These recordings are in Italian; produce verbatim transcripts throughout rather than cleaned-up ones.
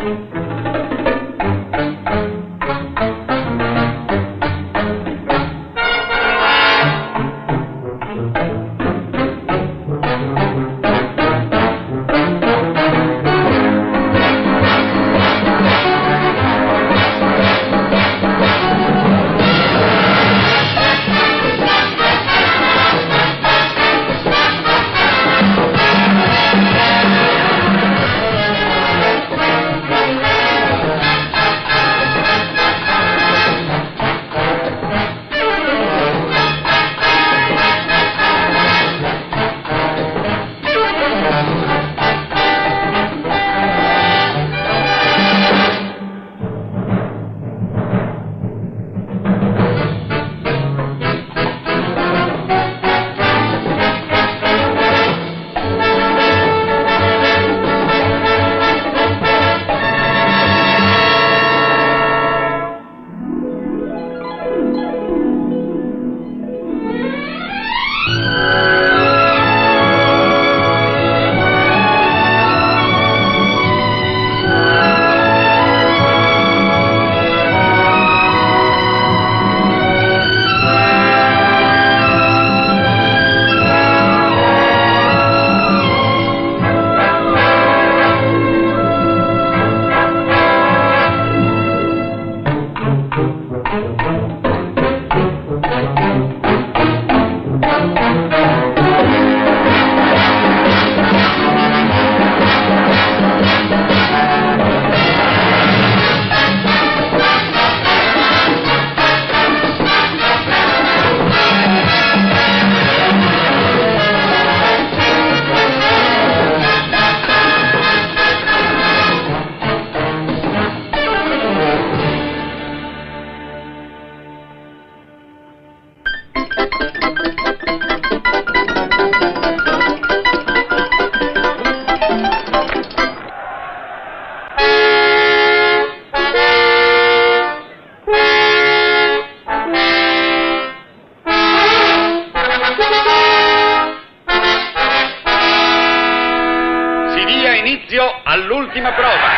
all'ultima prova.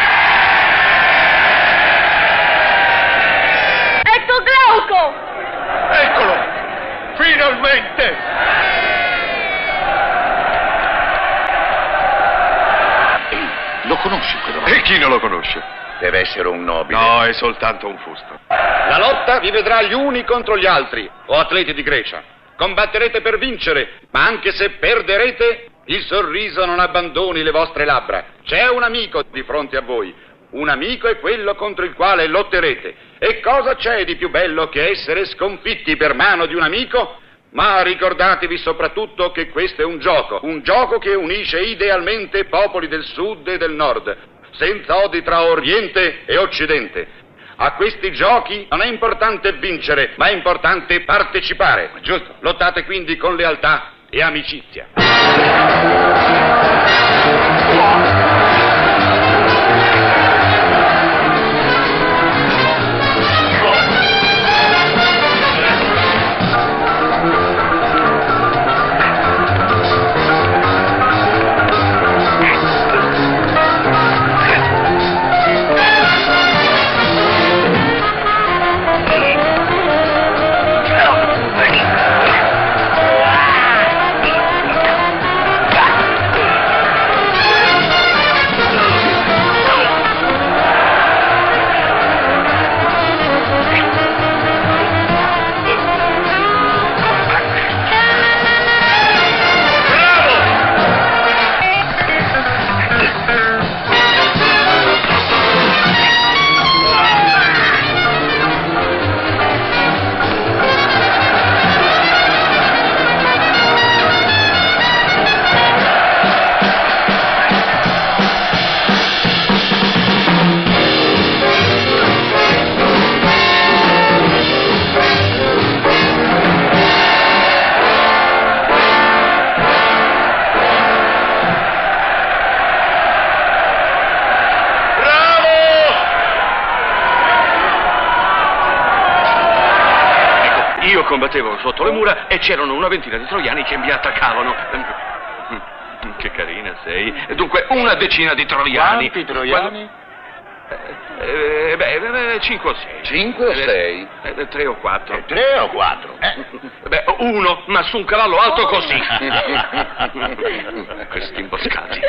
Ecco Glauco! Eccolo! Finalmente! Lo conosci quello? E chi non lo conosce? Deve essere un nobile. No, è soltanto un fusto. La lotta vi vedrà gli uni contro gli altri, o atleti di Grecia. Combatterete per vincere, ma anche se perderete, il sorriso non abbandoni le vostre labbra. C'è un amico di fronte a voi. Un amico è quello contro il quale lotterete. E cosa c'è di più bello che essere sconfitti per mano di un amico? Ma ricordatevi soprattutto che questo è un gioco, un gioco che unisce idealmente popoli del sud e del nord, senza odi tra Oriente e Occidente. A questi giochi non è importante vincere, ma è importante partecipare. Giusto. Lottate quindi con lealtà e amicizia. Combattevo sotto le mura e c'erano una ventina di troiani che mi attaccavano. Che carina sei. Dunque, una decina di troiani. Quanti troiani? Eh, beh, cinque o sei. Cinque o sei? Eh, tre o quattro. Eh, tre o quattro? Eh. Beh, uno, ma su un cavallo alto così. Questi imboscati.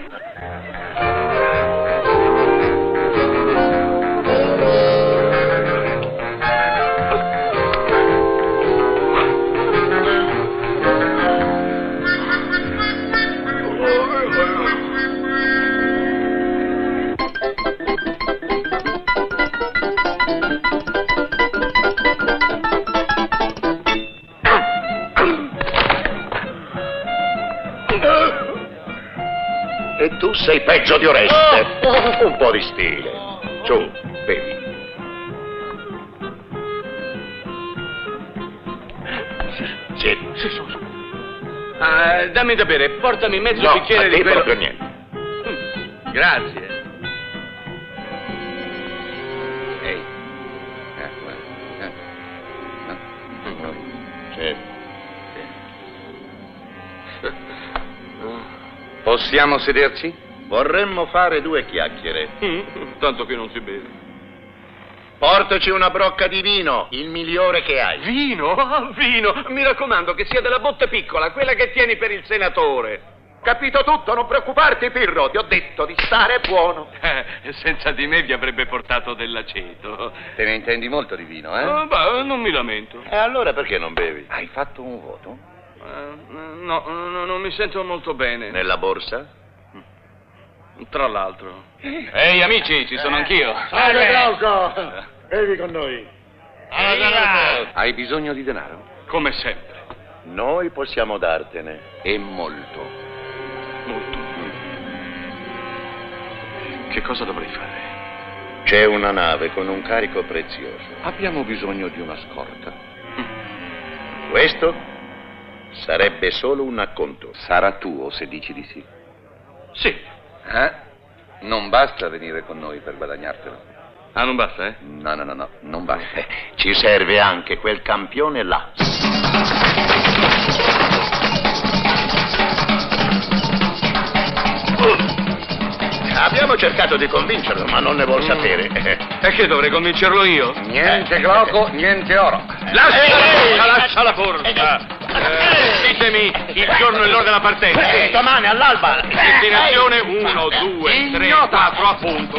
E tu sei peggio di Oreste. Un po' di stile. Su, bevi. Sì, sì, su, su. Ah, dammi da bere, portami mezzo No, bicchiere a te di quello... proprio niente. Mm, grazie. Ehi. Eh, guarda. Eh. No. Sì. Possiamo sederci? Vorremmo fare due chiacchiere. Mm, tanto che non si beve. Portaci una brocca di vino, il migliore che hai. Vino? Ah, vino! Mi raccomando che sia della botte piccola, quella che tieni per il senatore. Capito tutto, non preoccuparti, Pirro. Ti ho detto di stare buono. Eh, senza di me vi avrebbe portato dell'aceto. Te ne intendi molto di vino, eh? Ah, beh, non mi lamento. E allora perché non bevi? Hai fatto un voto? Eh, no, no, non mi sento molto bene. Nella borsa? Tra l'altro. Ehi, amici, ci sono anch'io. Salve, Glauco! Bevi con noi. Hai bisogno di denaro? Come sempre. Noi possiamo dartene. E molto. Molto. Che cosa dovrei fare? C'è una nave con un carico prezioso. Abbiamo bisogno di una scorta. Questo sarebbe solo un acconto. Sarà tuo se dici di sì. Sì. Eh? Non basta venire con noi per guadagnartelo. Ah, non basta, eh? No, no, no, no, non basta. Ci serve anche quel campione là. Abbiamo cercato di convincerlo, ma non ne vuol sapere. E che dovrei convincerlo io? Niente Glauco, niente oro. Lascia, Ehi, lascia, lascia la borsa. Eh, ditemi il giorno e l'ora della partenza. Eh, domani all'alba. Destinazione uno, due, tre, quattro, appunto.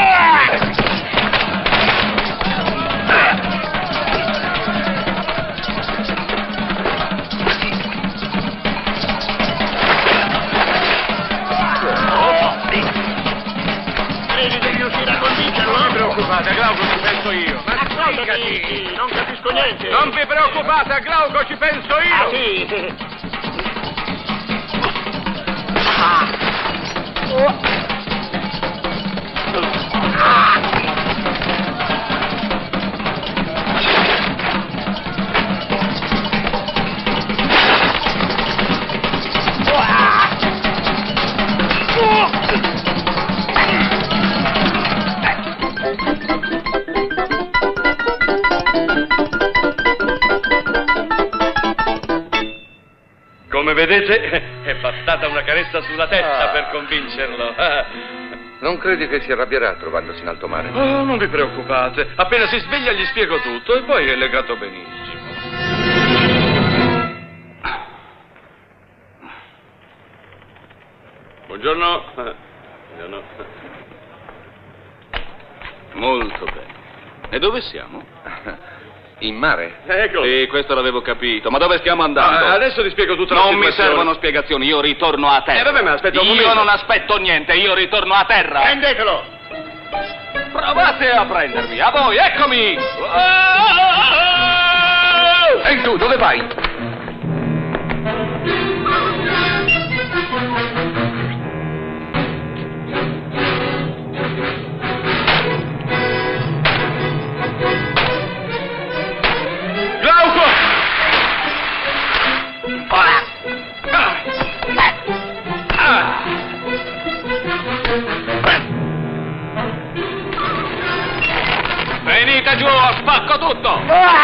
Credi di riuscire a convincerlo? Non vi preoccupate, a Glauco ci penso io. Ma Ascoltami, non capisco niente. non vi preoccupate, a Glauco ci penso io. Ah, sì. Come vedete, è bastata una carezza sulla testa Ah. per convincerlo. Non credi che si arrabbierà trovandosi in alto mare? Oh, non vi preoccupate. Appena si sveglia gli spiego tutto e poi è legato benissimo. Buongiorno. Buongiorno. Molto bene. E dove siamo? In mare? Ecco. Sì, questo l'avevo capito. Ma dove stiamo andando? Ah, adesso ti spiego tutta la Non mi situazione. servono spiegazioni, io ritorno a terra. Eh, vabbè, ma aspetta un Io momento. non aspetto niente, io ritorno a terra. Prendetelo. Provate a prendermi, a voi, eccomi! E tu, dove vai? Glauco! Venite giù, spacco tutto!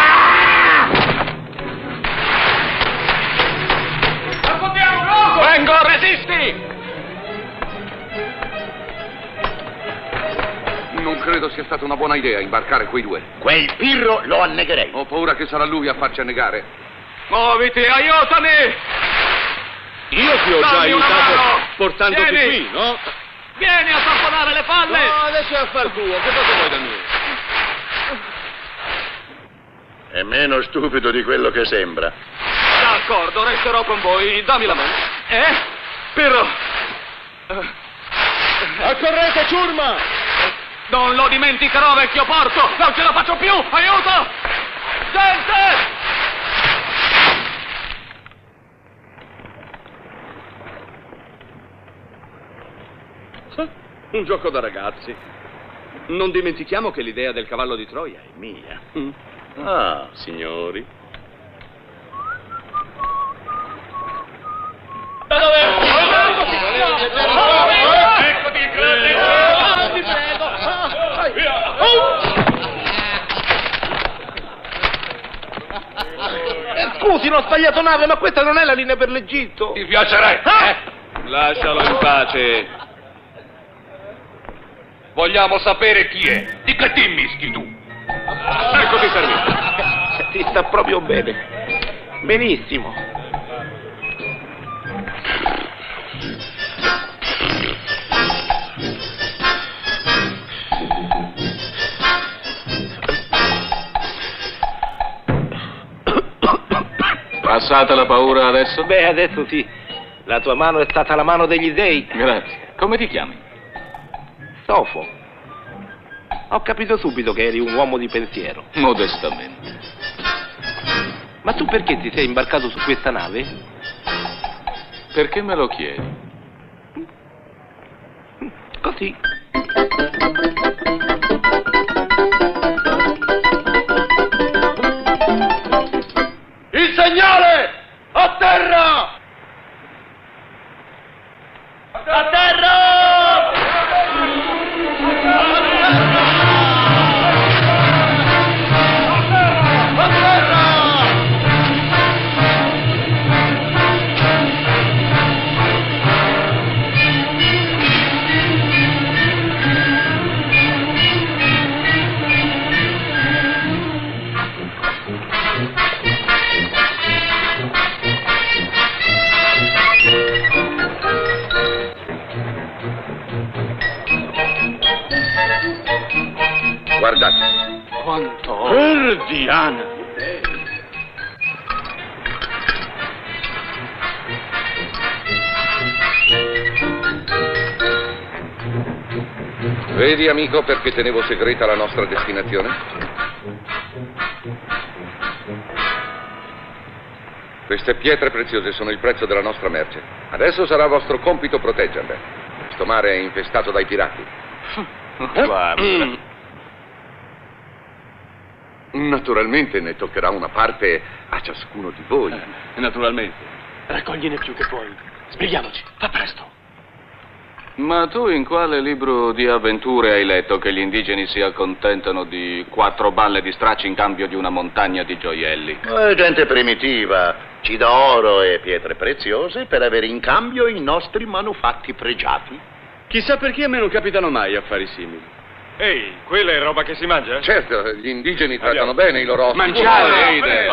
Affondiamo, Glauco! Vengo, resisti! Non credo sia stata una buona idea imbarcare quei due. Quel Pirro lo annegherei. Ho paura che sarà lui a farci annegare. Muoviti, aiutami! Io ti ho già Dammi una aiutato mano! portandoti Vieni! qui, no? Vieni a tamponare le palle! No, adesso è affar tuo. Che cosa vuoi da me? È meno stupido di quello che sembra. D'accordo, resterò con voi. Dammi la mano. Eh? Pirro! Accorrete, ciurma! Non lo dimenticherò, vecchio porco! Non ce la faccio più! Aiuto! Gente! Un gioco da ragazzi. Non dimentichiamo che l'idea del cavallo di Troia è mia. Ah, Signori. Da dove? Scusi, non ho sbagliato nave, ma questa non è la linea per l'Egitto. Ti piacerebbe? Ah! Lascialo in pace. Vogliamo sapere chi è. Di che ti mischi tu? Eccoti servito. Ti sta proprio bene. Benissimo. Passata la paura adesso? Beh, adesso sì. La tua mano è stata la mano degli dei. Grazie. Come ti chiami? Sofo. Ho capito subito che eri un uomo di pensiero. Modestamente. Ma tu perché ti sei imbarcato su questa nave? Perché me lo chiedi? Così. il segnale! A terra! A terra! Guardate. Quanto? Per Diana. Vedi, amico, perché tenevo segreta la nostra destinazione? Queste pietre preziose sono il prezzo della nostra merce. Adesso sarà vostro compito proteggerle. Questo mare è infestato dai pirati. Guarda. Naturalmente ne toccherà una parte a ciascuno di voi. Naturalmente. Raccogliene più che puoi. Sbrighiamoci. Fa presto. Ma tu in quale libro di avventure hai letto che gli indigeni si accontentano di quattro balle di stracci in cambio di una montagna di gioielli? È gente primitiva, ci dà oro e pietre preziose per avere in cambio i nostri manufatti pregiati. Chissà perché a me non capitano mai affari simili. Ehi, quella è roba che si mangia? Certo, gli indigeni trattano bene i loro ospiti. Mangiare, Eide!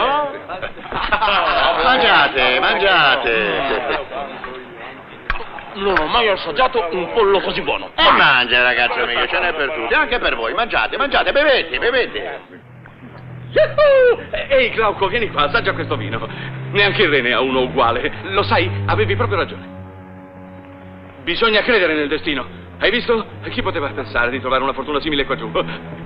Mangiate, mangiate. Non ho mai assaggiato un pollo così buono. E mangia, ragazzo mio, ce n'è per tutti, anche per voi. Mangiate, mangiate, bevete, bevete. Ehi, Glauco, vieni qua, assaggia questo vino. Neanche il re ne ha uno uguale. Lo sai, avevi proprio ragione. Bisogna credere nel destino. Hai visto? Chi poteva pensare di trovare una fortuna simile qua giù?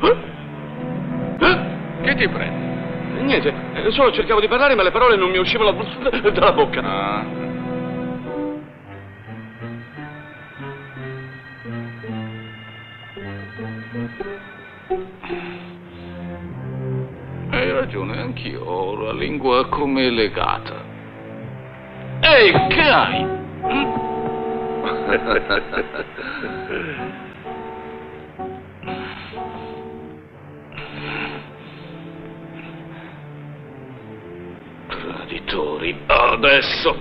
Che ti prende? Niente, solo cercavo di parlare, ma le parole non mi uscivano dalla bocca. Ah. Hai ragione, anch'io ho la lingua come legata. Ehi, che hai? Traditori, adesso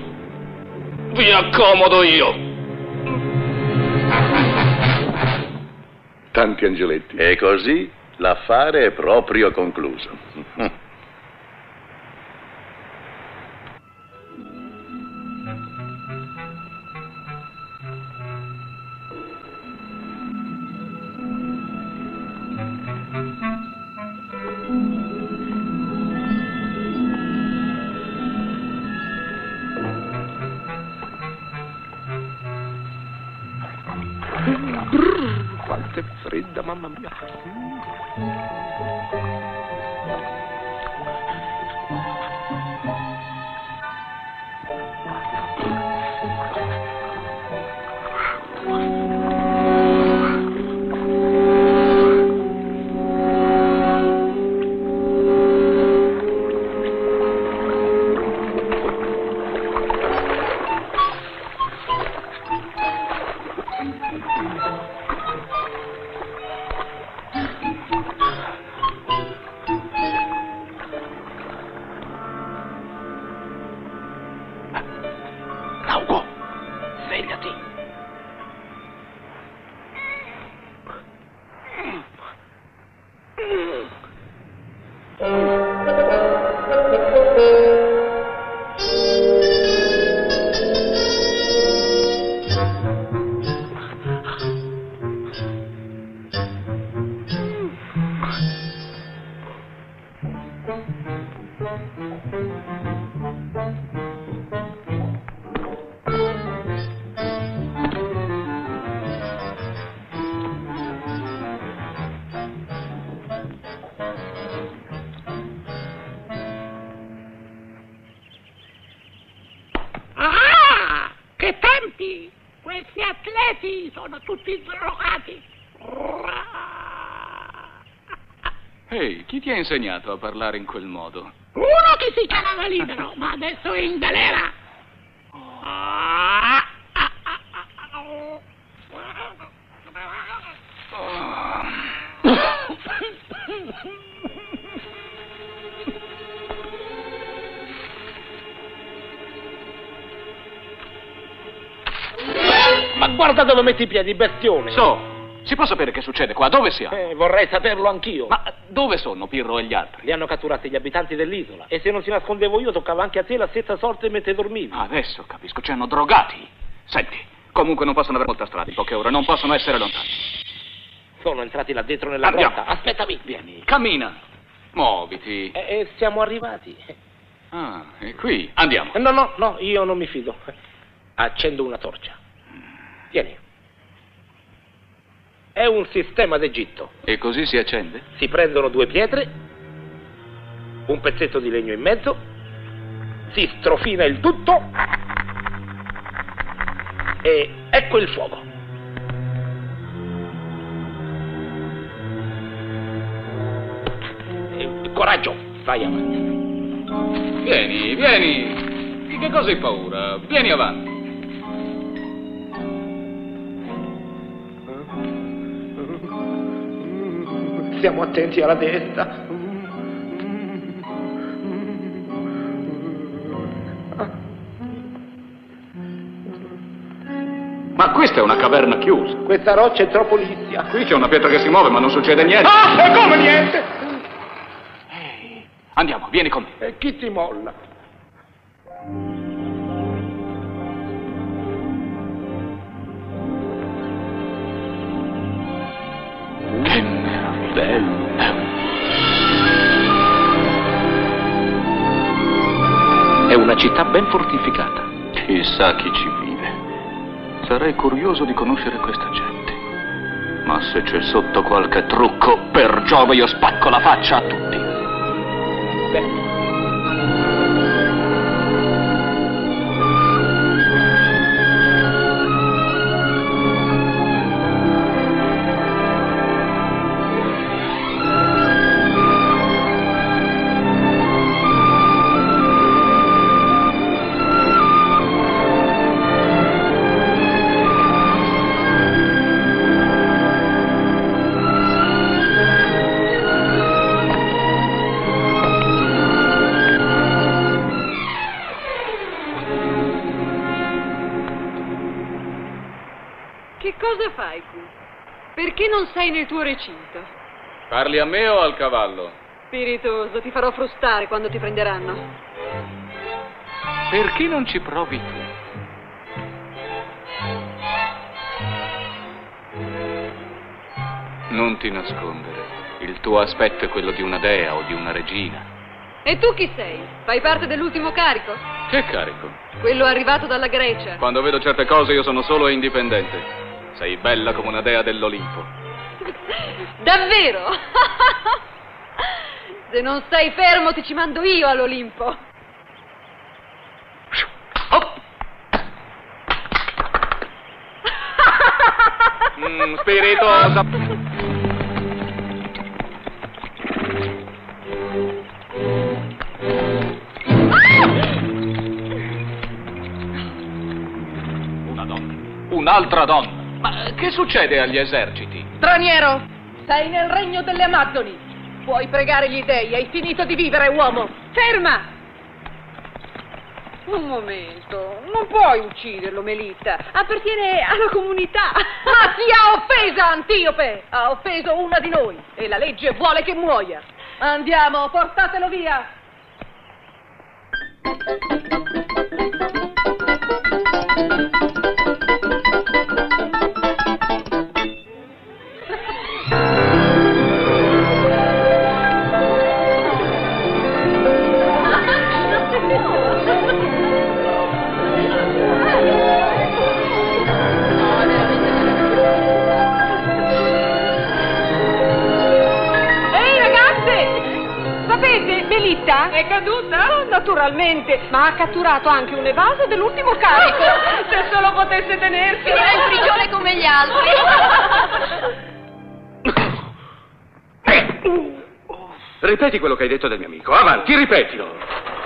vi accomodo io. tanti angioletti. E così l'affare è proprio concluso. Brrr, quanto è fredda, mamma mia. Nauco, svegliati. Ah, che tempi! Questi atleti sono tutti drogati. Ehi, chi ti ha insegnato a parlare in quel modo? Uno che si chiamava Libero, ma adesso è in galera. Ma guarda dove metti i piedi, bestione. So, si può sapere che succede qua? Dove siamo? Eh, vorrei saperlo anch'io. Ma dove sono Pirro e gli altri? Li hanno catturati gli abitanti dell'isola. E se non ti nascondevo io, toccava anche a te la stessa sorte mentre dormivi. Adesso capisco, ci hanno drogati. Senti, comunque non possono avere molta strada in poche ore, non possono essere lontani. Sono entrati là dentro nella Andiamo. grotta. Aspettami. Vieni, cammina. Muoviti. E eh, eh, siamo arrivati. Ah, è qui. Andiamo. Eh, No, no, no, io non mi fido. Accendo una torcia. Tieni. È un sistema d'Egitto. E così si accende? Si prendono due pietre, un pezzetto di legno in mezzo, si strofina il tutto e ecco il fuoco. E, coraggio, vai avanti. Vieni, vieni. Di che cosa hai paura? Vieni avanti. Stiamo attenti alla testa. Ma questa è una caverna chiusa. Questa roccia è troppo liscia. Qui c'è una pietra che si muove, ma non succede niente. Ah, e come niente? Ehi, andiamo, vieni con me. E chi ti molla? Che meraviglia. È una città ben fortificata. Chissà chi ci vive. Sarei curioso di conoscere questa gente. Ma se c'è sotto qualche trucco, per Giove io spacco la faccia a tutti. Beh. Che cosa fai qui? Perché non sei nel tuo recinto? Parli a me o al cavallo? Spiritoso, ti farò frustare quando ti prenderanno. Perché non ci provi tu? Non ti nascondere. Il tuo aspetto è quello di una dea o di una regina. E tu chi sei? Fai parte dell'ultimo carico? Che carico? Quello arrivato dalla Grecia. Quando vedo certe cose io sono solo e indipendente. Sei bella come una dea dell'Olimpo. Davvero? Se non stai fermo ti ci mando io all'Olimpo. Oh. mm, spiritosa. Un'altra donna. Ma che succede agli eserciti? Straniero, sei nel regno delle Amazzoni. Puoi pregare gli dei, hai finito di vivere, uomo. Ferma! Un momento, non puoi ucciderlo, Melitta. Appartiene alla comunità. Ma ti ha offesa, Antiope! Ha offeso una di noi e la legge vuole che muoia. Andiamo, portatelo via! Melitta? È caduta? Oh, naturalmente, ma ha catturato anche un evaso dell'ultimo carico. Se solo potesse tenersi. Era in prigione come gli altri. Ripeti quello che hai detto del mio amico. Avanti, ripetilo.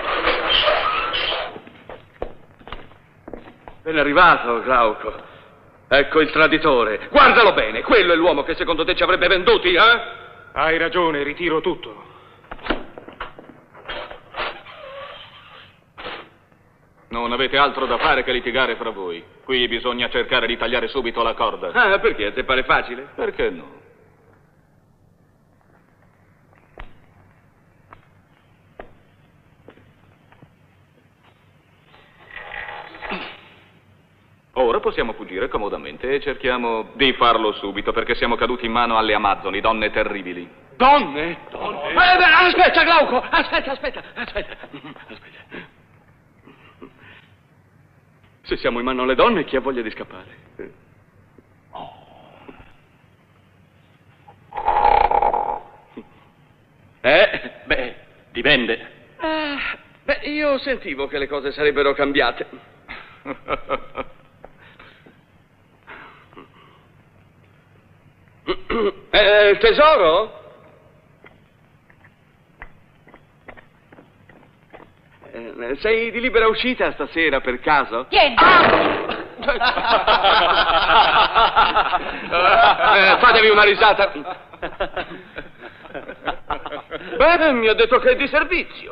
Ben arrivato, Glauco. Ecco il traditore. Guardalo bene, quello è l'uomo che secondo te ci avrebbe venduti, eh? Hai ragione, ritiro tutto. Non avete altro da fare che litigare fra voi. Qui bisogna cercare di tagliare subito la corda. Ah, perché? Ti pare facile? Perché no? Ora possiamo fuggire comodamente e cerchiamo di farlo subito, perché siamo caduti in mano alle Amazzoni, donne terribili. Donne? Donne? Eh, beh, aspetta, Glauco! Aspetta, aspetta, aspetta. Aspetta. Se siamo in mano alle donne, chi ha voglia di scappare? Eh? Beh, dipende. Ah, beh, io sentivo che le cose sarebbero cambiate. Eh, il tesoro? Eh, sei di libera uscita stasera, per caso? Tieni! Ah! eh, fatevi una risata. Beh, mi ha detto che è di servizio.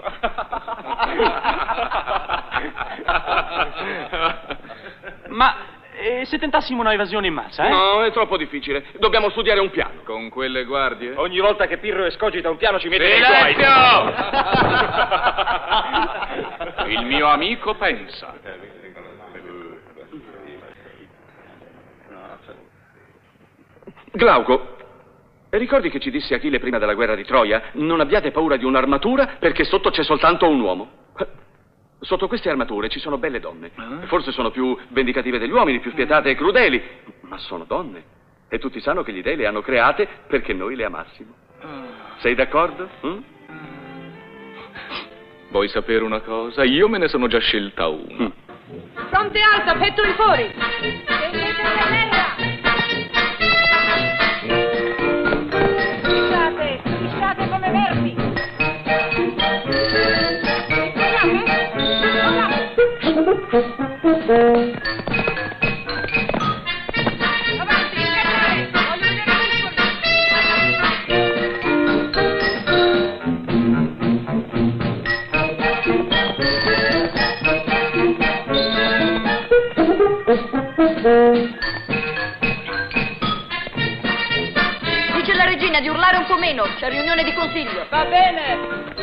Ma e se tentassimo una evasione in massa, eh? No, è troppo difficile. Dobbiamo studiare un piano. Con quelle guardie? Ogni volta che Pirro escogita un piano ci mette nei guai. Il mio amico pensa. Glauco, ricordi che ci disse Achille prima della guerra di Troia? Non abbiate paura di un'armatura perché sotto c'è soltanto un uomo. Sotto queste armature ci sono belle donne. Forse sono più vendicative degli uomini, più spietate e crudeli, ma sono donne. E tutti sanno che gli dei le hanno create perché noi le amassimo. Sei d'accordo? Mm? Vuoi sapere una cosa? Io me ne sono già scelta una. Mm. Fronte alta, petto di fuori. Tendete la terra. Fissate, fissate come verdi. Avanti, scattare! Voglio vedere i muscoli! Devi urlare un po' meno, c'è riunione di consiglio. Va bene.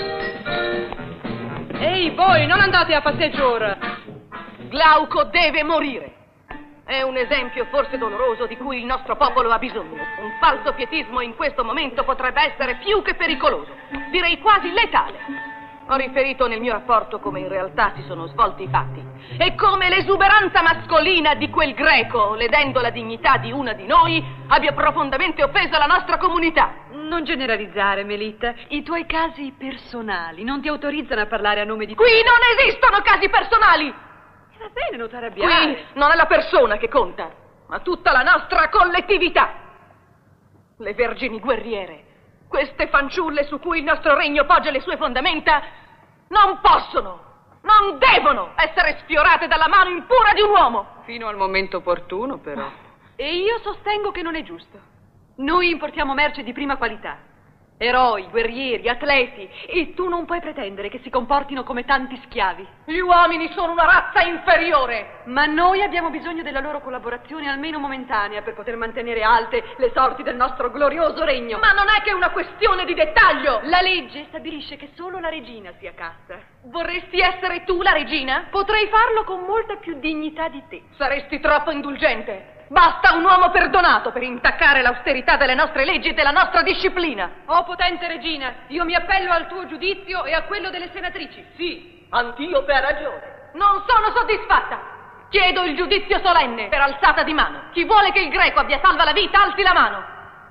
Ehi, voi, non andate a passeggio ora. Glauco deve morire. È un esempio forse doloroso di cui il nostro popolo ha bisogno. Un falso pietismo in questo momento potrebbe essere più che pericoloso, direi quasi letale. Ho riferito nel mio rapporto come in realtà si sono svolti i fatti e come l'esuberanza mascolina di quel greco, ledendo la dignità di una di noi, abbia profondamente offeso la nostra comunità. Non generalizzare, Melita. I tuoi casi personali non ti autorizzano a parlare a nome di... Qui non esistono casi personali! Va bene, non t'arrabbiare. Qui non è la persona che conta, ma tutta la nostra collettività. Le vergini guerriere, queste fanciulle su cui il nostro regno poggia le sue fondamenta, non possono, non devono essere sfiorate dalla mano impura di un uomo. Fino al momento opportuno, però. E io sostengo che non è giusto. Noi importiamo merce di prima qualità. Eroi, guerrieri, atleti. E tu non puoi pretendere che si comportino come tanti schiavi. Gli uomini sono una razza inferiore. Ma noi abbiamo bisogno della loro collaborazione almeno momentanea per poter mantenere alte le sorti del nostro glorioso regno. Ma non è che una questione di dettaglio. La legge stabilisce che solo la regina sia casta. Vorresti essere tu la regina? Potrei farlo con molta più dignità di te. Saresti troppo indulgente. Basta un uomo perdonato per intaccare l'austerità delle nostre leggi e della nostra disciplina. Oh, potente regina, io mi appello al tuo giudizio e a quello delle senatrici. Sì, Antiope ha ragione. Non sono soddisfatta. Chiedo il giudizio solenne per alzata di mano. Chi vuole che il greco abbia salva la vita, alzi la mano.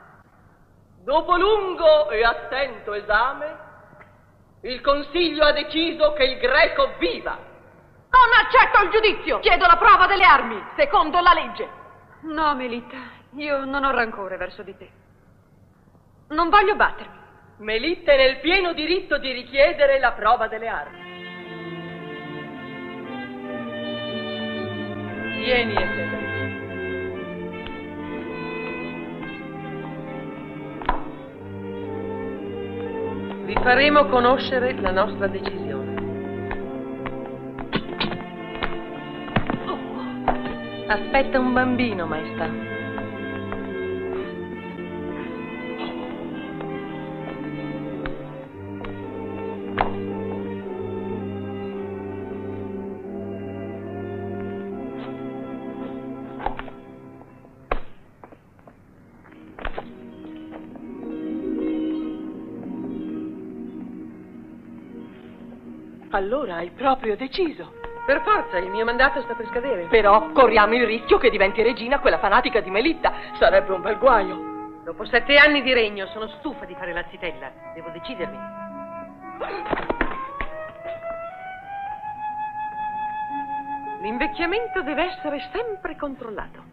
Dopo lungo e attento esame, il Consiglio ha deciso che il greco viva. Non accetto il giudizio. Chiedo la prova delle armi, secondo la legge. No, Melita, io non ho rancore verso di te. Non voglio battermi. Melita è nel pieno diritto di richiedere la prova delle armi. Vieni, Eccellenza. Vi faremo conoscere la nostra decisione. Aspetta un bambino, maestà. Allora hai proprio deciso. Per forza, il mio mandato sta per scadere. Però corriamo il rischio che diventi regina quella fanatica di Melitta. Sarebbe un bel guaio. Dopo sette anni di regno sono stufa di fare la zitella. Devo decidermi. L'invecchiamento deve essere sempre controllato.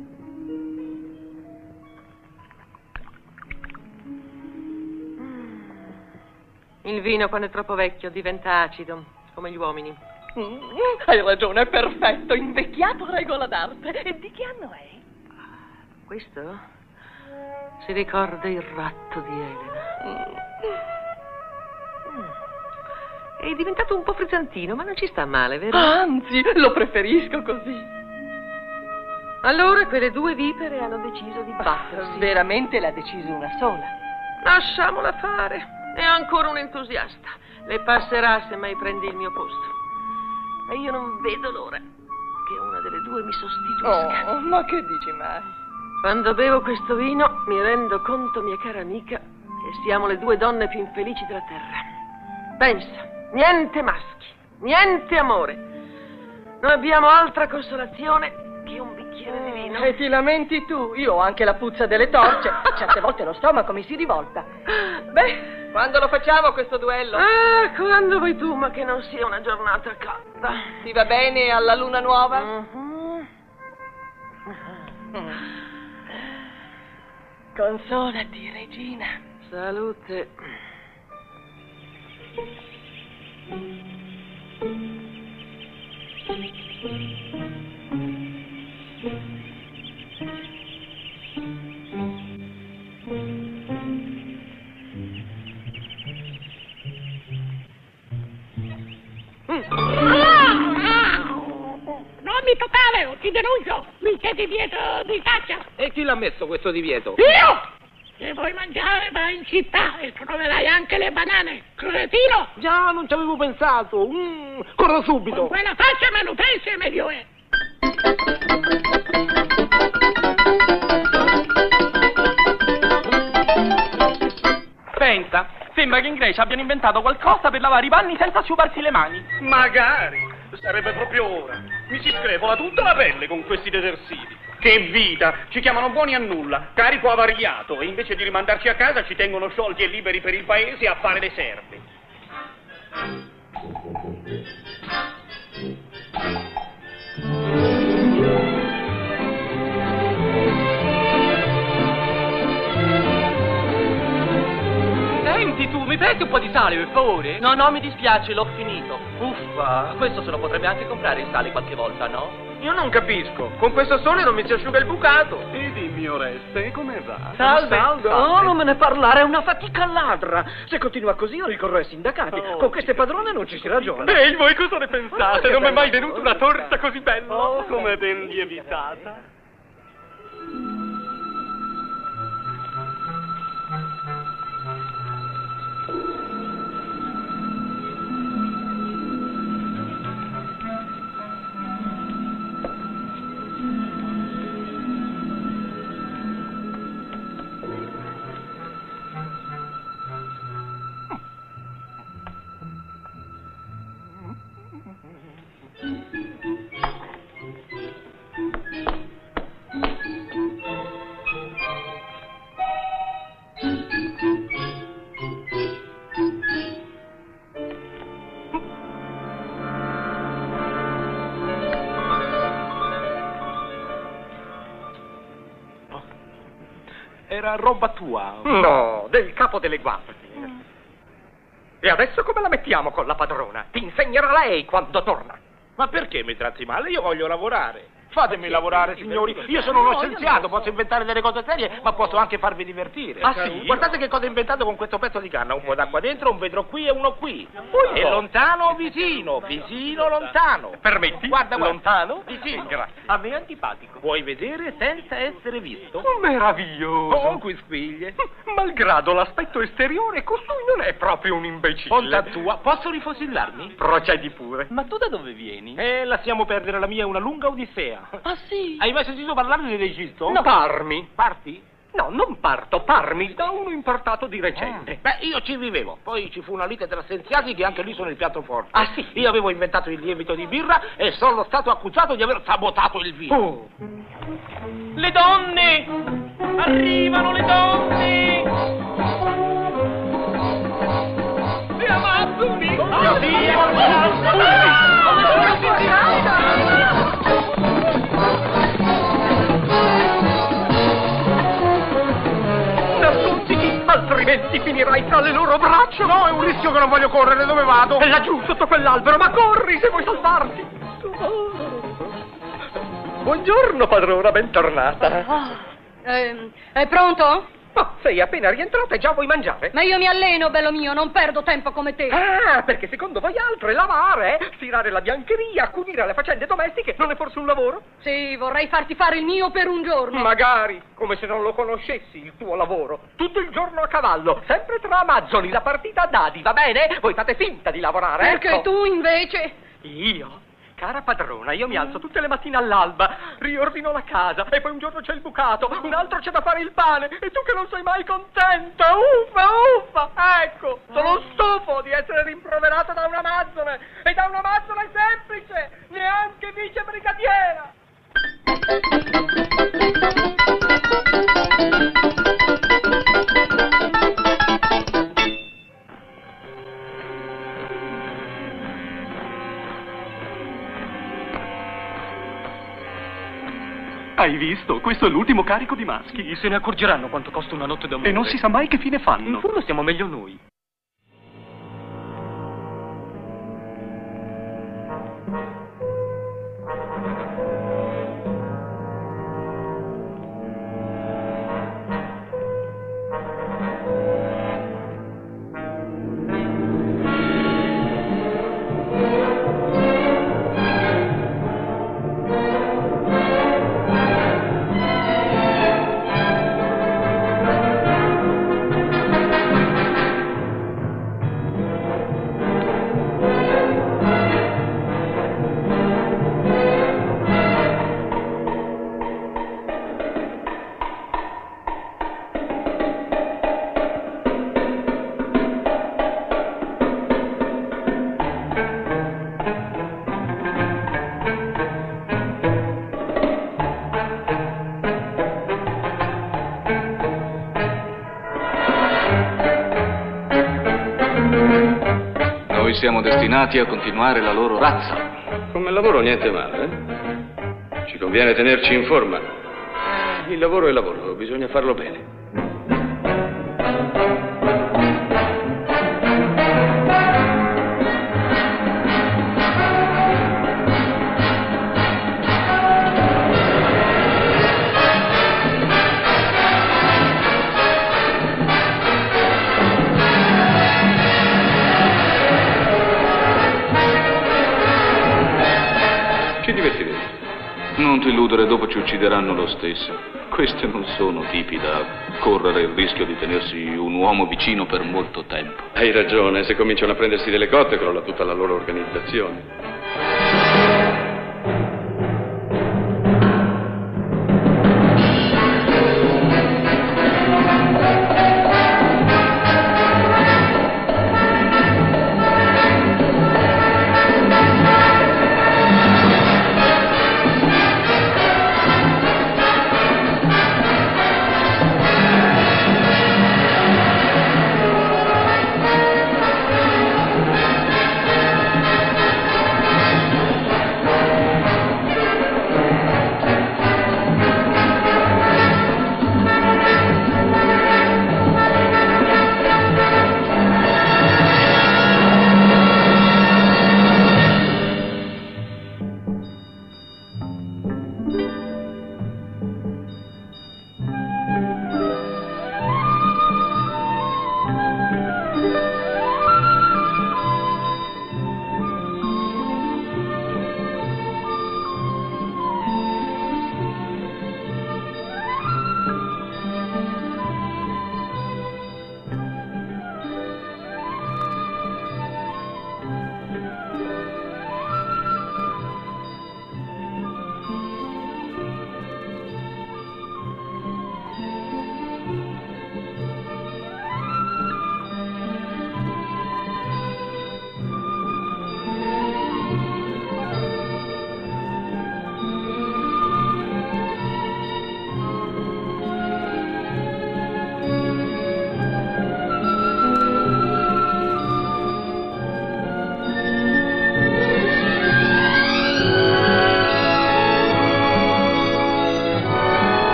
Il vino, quando è troppo vecchio, diventa acido, come gli uomini. Mm, hai ragione, è perfetto, invecchiato regola d'arte. E di che anno è? Questo si ricorda il ratto di Elena. Mm. È diventato un po' frizzantino, ma non ci sta male, vero? Anzi, lo preferisco così. Allora quelle due vipere hanno deciso di battersi. Veramente l'ha deciso una sola. Lasciamola fare. È ancora un entusiasta. Le passerà se mai prendi il mio posto. E io non vedo l'ora che una delle due mi sostituisca. Oh, ma che dici mai? Quando bevo questo vino mi rendo conto, mia cara amica, che siamo le due donne più infelici della terra. Pensa, niente maschi, niente amore. Non abbiamo altra consolazione che un bicchiere di vino. E ti lamenti tu? Io ho anche la puzza delle torce. Certe volte lo stomaco mi si rivolta. Beh, quando lo facciamo questo duello? Ah, quando vuoi tu, ma che non sia una giornata calda. Ti va bene alla luna nuova? Mm-hmm. Mm. Consolati, regina. Salute. Non mi toccare o ti denuncio! Mi c'è divieto di caccia! E chi l'ha messo questo divieto? Io! Se vuoi mangiare vai in città e troverai anche le banane, cretino! Già, non ci avevo pensato. Mm, corro subito. Con quella faccia me lo pensi e meglio è. Pensa, sembra che in Grecia abbiano inventato qualcosa per lavare i panni senza sciuparsi le mani. Magari, sarebbe proprio ora. Mi si screpola tutta la pelle con questi detersivi. Che vita! Ci chiamano buoni a nulla, carico avariato, e invece di rimandarci a casa ci tengono sciolti e liberi per il paese a fare le serve. Senti tu, mi presti un po' di sale, per favore? No, no, mi dispiace, l'ho finito. Uffa, questo se lo potrebbe anche comprare il sale qualche volta, no? Io non capisco, con questo sole non mi si asciuga il bucato. E dimmi, Oreste, come va? Salve. Salve. Oh, non me ne parlare, è una fatica ladra. Se continua così io ricorro ai sindacati. Oh, con queste padrone non ci si ragiona. Ehi, voi cosa ne pensate? Oh, non mi è mai bello. venuta una torta così bella. Oh, come ben lievitata. Era roba tua? No, del capo delle guardie. E adesso come la mettiamo con la padrona? Ti insegnerà lei quando torna. Ma perché mi tratti male? Io voglio lavorare. Fatemi lavorare, signori. Io sono uno scienziato, posso inventare delle cose serie, ma posso anche farvi divertire. Ah, sì? Guardate che cosa ho inventato con questo pezzo di canna. Un po' d'acqua dentro, un vetro qui e uno qui. Poi E no. lontano, vicino, vicino, lontano. Permetti? Guarda, guarda. Lontano? Vicino. Grazie. A me è antipatico. Puoi vedere senza essere visto. Meraviglioso. Oh, qui spiglie. Malgrado l'aspetto esteriore, costui non è proprio un imbecille. Bontà tua, posso rifosillarmi? Procedi pure. Ma tu da dove vieni? Eh, lasciamo perdere, la mia è una lunga odissea. Ah, sì? Hai mai sentito parlare dell'Egitto? No. Parmi. Parti? No, non parto, parmi da uno importato di recente. Beh, io ci vivevo. Poi ci fu una lite tra scienziati che anche lì sono il piatto forte. Ah, sì? Io avevo inventato il lievito di birra e sono stato accusato di aver sabotato il vino. Oh. Le donne! Arrivano le donne! Le Amazzoni! Mio Dio! Nasconditi, altrimenti finirai tra le loro braccia. No, è un rischio che non voglio correre, dove vado? È laggiù, sotto quell'albero, ma corri se vuoi salvarti. Buongiorno, padrona, bentornata. Ah, ehm, è pronto? Ma sei appena rientrata e già vuoi mangiare? Ma io mi alleno, bello mio, non perdo tempo come te. Ah, perché secondo voi altro è lavare, eh? Stirare la biancheria, accudire le faccende domestiche, non è forse un lavoro? Sì, vorrei farti fare il mio per un giorno. Magari, come se non lo conoscessi il tuo lavoro. Tutto il giorno a cavallo, sempre tra amazzoni, la partita a dadi, va bene? Voi fate finta di lavorare, Perché ecco. tu invece... Io? Cara padrona, io mi alzo tutte le mattine all'alba, riordino la casa e poi un giorno c'è il bucato, un altro c'è da fare il pane e tu che non sei mai contenta, uffa, uffa, ecco, sono stufo di essere rimproverata da una amazzone e da una amazzone semplice, neanche vice brigadiera. Hai visto? Questo è l'ultimo carico di maschi. Se ne accorgeranno quanto costa una notte d'amore. E non si sa mai che fine fanno. In fondo siamo meglio noi. siamo destinati a continuare la loro razza. Come lavoro niente male, eh? Ci conviene tenerci in forma. Il lavoro è lavoro, bisogna farlo bene. Ci divertiremo. Non ti illudere, dopo ci uccideranno lo stesso. Questi non sono tipi da correre il rischio di tenersi un uomo vicino per molto tempo. Hai ragione, se cominciano a prendersi delle cotte crolla tutta la loro organizzazione.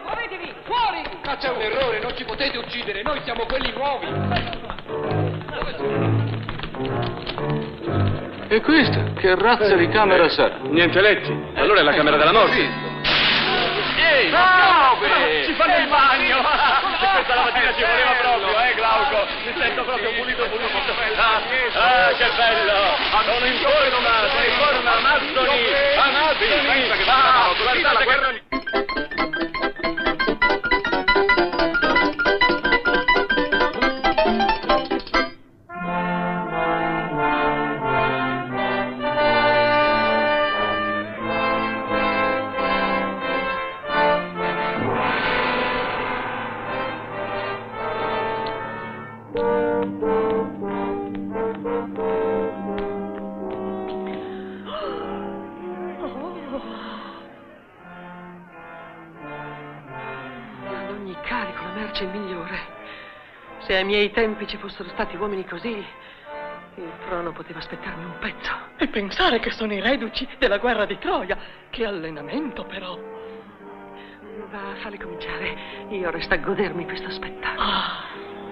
Muovetevi, fuori! Ma c'è un errore, non ci potete uccidere, noi siamo quelli nuovi. E questa? Che razza di camera sarà? Niente letti. Allora è la camera della morte. Ehi, no, ci fanno il bagno! Questa la mattina ci voleva proprio, eh, Glauco? Mi sento proprio pulito, pulito. Ah, ah che bello! Sono in forma, sono in forma, Amazzoni! Amazzoni! Ah, guardate la guerra... Se ai miei tempi ci fossero stati uomini così, il trono poteva aspettarmi un pezzo. E pensare che sono i reduci della guerra di Troia. Che allenamento, però. Va, falli cominciare. Io resto a godermi questo spettacolo. Ah.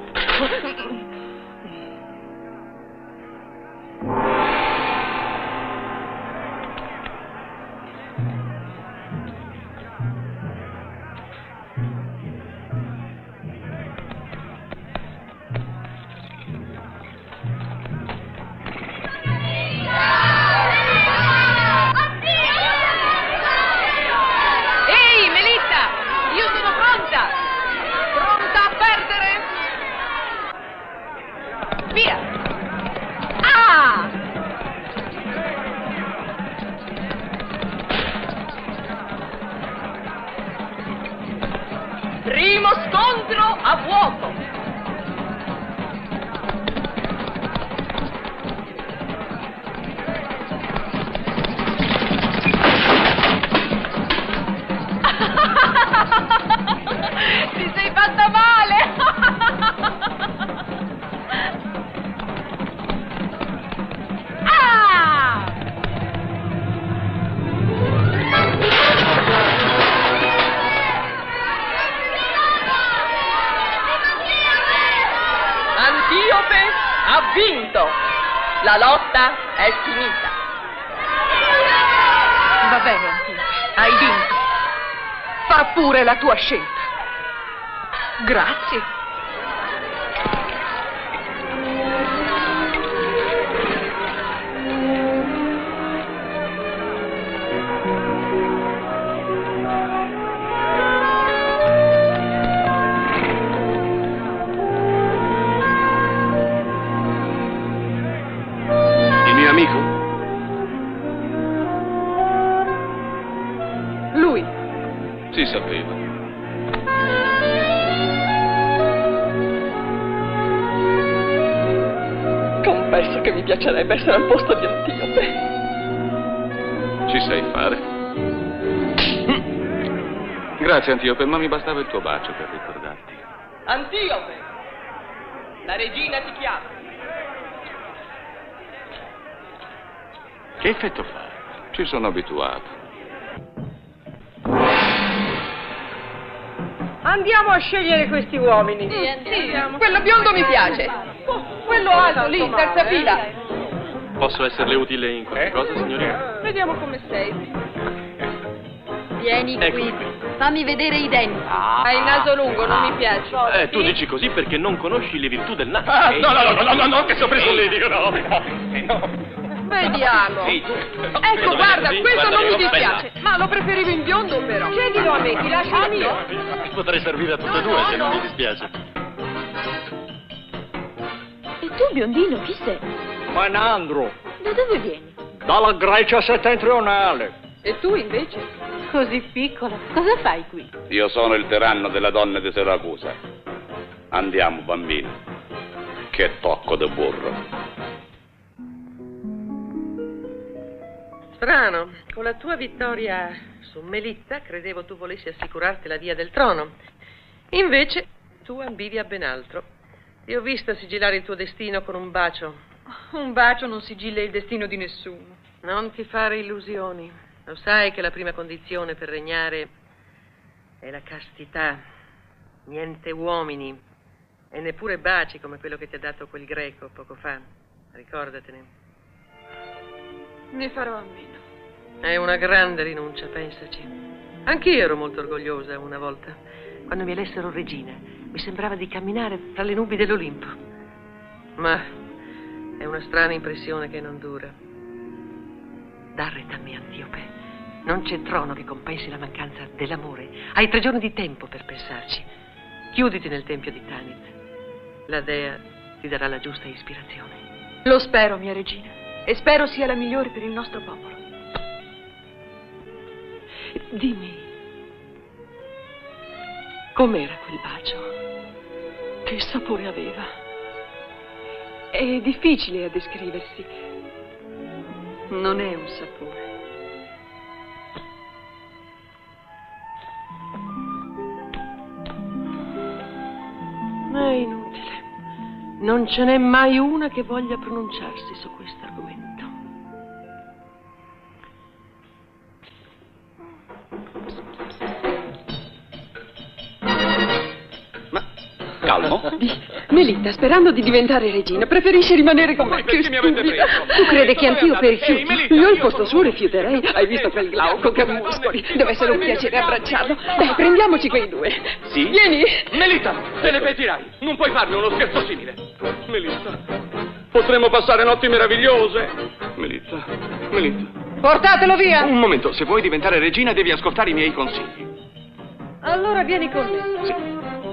Primo scontro a vuoto. Ti sei fatta male. Ah! Antiope ha vinto. La lotta è finita. Va bene, Antiope, hai vinto. Fa pure la tua scelta. Grazie. Il mio amico? Lui. Si sapeva. Confesso che mi piacerebbe essere al posto di Antiope. Ci sai fare. Grazie, Antiope, ma mi bastava il tuo bacio per ricordarti. Antiope, la regina ti chiama. Che effetto fa? Ci sono abituato. Andiamo a scegliere questi uomini. Sì, andiamo. Quello biondo mi piace. Quello alto lì, in terza fila. Posso esserle utile in qualche cosa, signorina? Vediamo come sei. Vieni qui, fammi vedere i denti. Hai il naso lungo, non mi piace. Eh, tu dici così perché non conosci le virtù del naso. Ah, no, no, no, no, no, no, che sorpreso no, no, no. Vediamo. Ecco, guarda, questo non mi dispiace. Ma lo preferivo in biondo, però. Chiedilo a me, ti lascio io. Potrei servire a tutte e due, se non mi dispiace. E tu, biondino, chi sei? Manandro, Da dove vieni? dalla Grecia settentrionale. E tu, invece? Così piccolo. Cosa fai qui? Io sono il tiranno della donna di Siracusa. Andiamo, bambino. Che tocco di burro. Strano, con la tua vittoria su Melitta credevo tu volessi assicurarti la via del trono. Invece tu ambivi a ben altro. Ti ho visto sigillare il tuo destino con un bacio. Un bacio non sigilla il destino di nessuno. Non ti fare illusioni. Lo sai che la prima condizione per regnare è la castità. Niente uomini e neppure baci come quello che ti ha dato quel greco poco fa. Ricordatene. Ne farò a meno. È una grande rinuncia, pensaci. Anch'io ero molto orgogliosa una volta. Quando mi elessero regina, mi sembrava di camminare tra le nubi dell'Olimpo. Ma è una strana impressione che non dura. Da retta a me, Antiope. Non c'è trono che compensi la mancanza dell'amore. Hai tre giorni di tempo per pensarci. Chiuditi nel tempio di Tanit. La dea ti darà la giusta ispirazione. Lo spero, mia regina, e spero sia la migliore per il nostro popolo. Dimmi, com'era quel bacio? Che sapore aveva? È difficile a descriversi. Non è un sapore. È inutile. Non ce n'è mai una che voglia pronunciarsi su questo argomento. Calmo. Melita, sperando di diventare regina, preferisce rimanere con me. Che stupida. Tu credi che Antiope rifiuti? Io al posto suo rifiuterei. Hai visto quel Glauco che ha muscoli? Deve essere un piacere abbracciarlo. Dai, prendiamoci quei due. Sì? Vieni. Melita, te ne pentirai. Non puoi farmi uno scherzo simile. Melita, potremmo passare notti meravigliose. Melita, Melita. Portatelo via. Un momento, se vuoi diventare regina devi ascoltare i miei consigli. Allora vieni con me. Sì.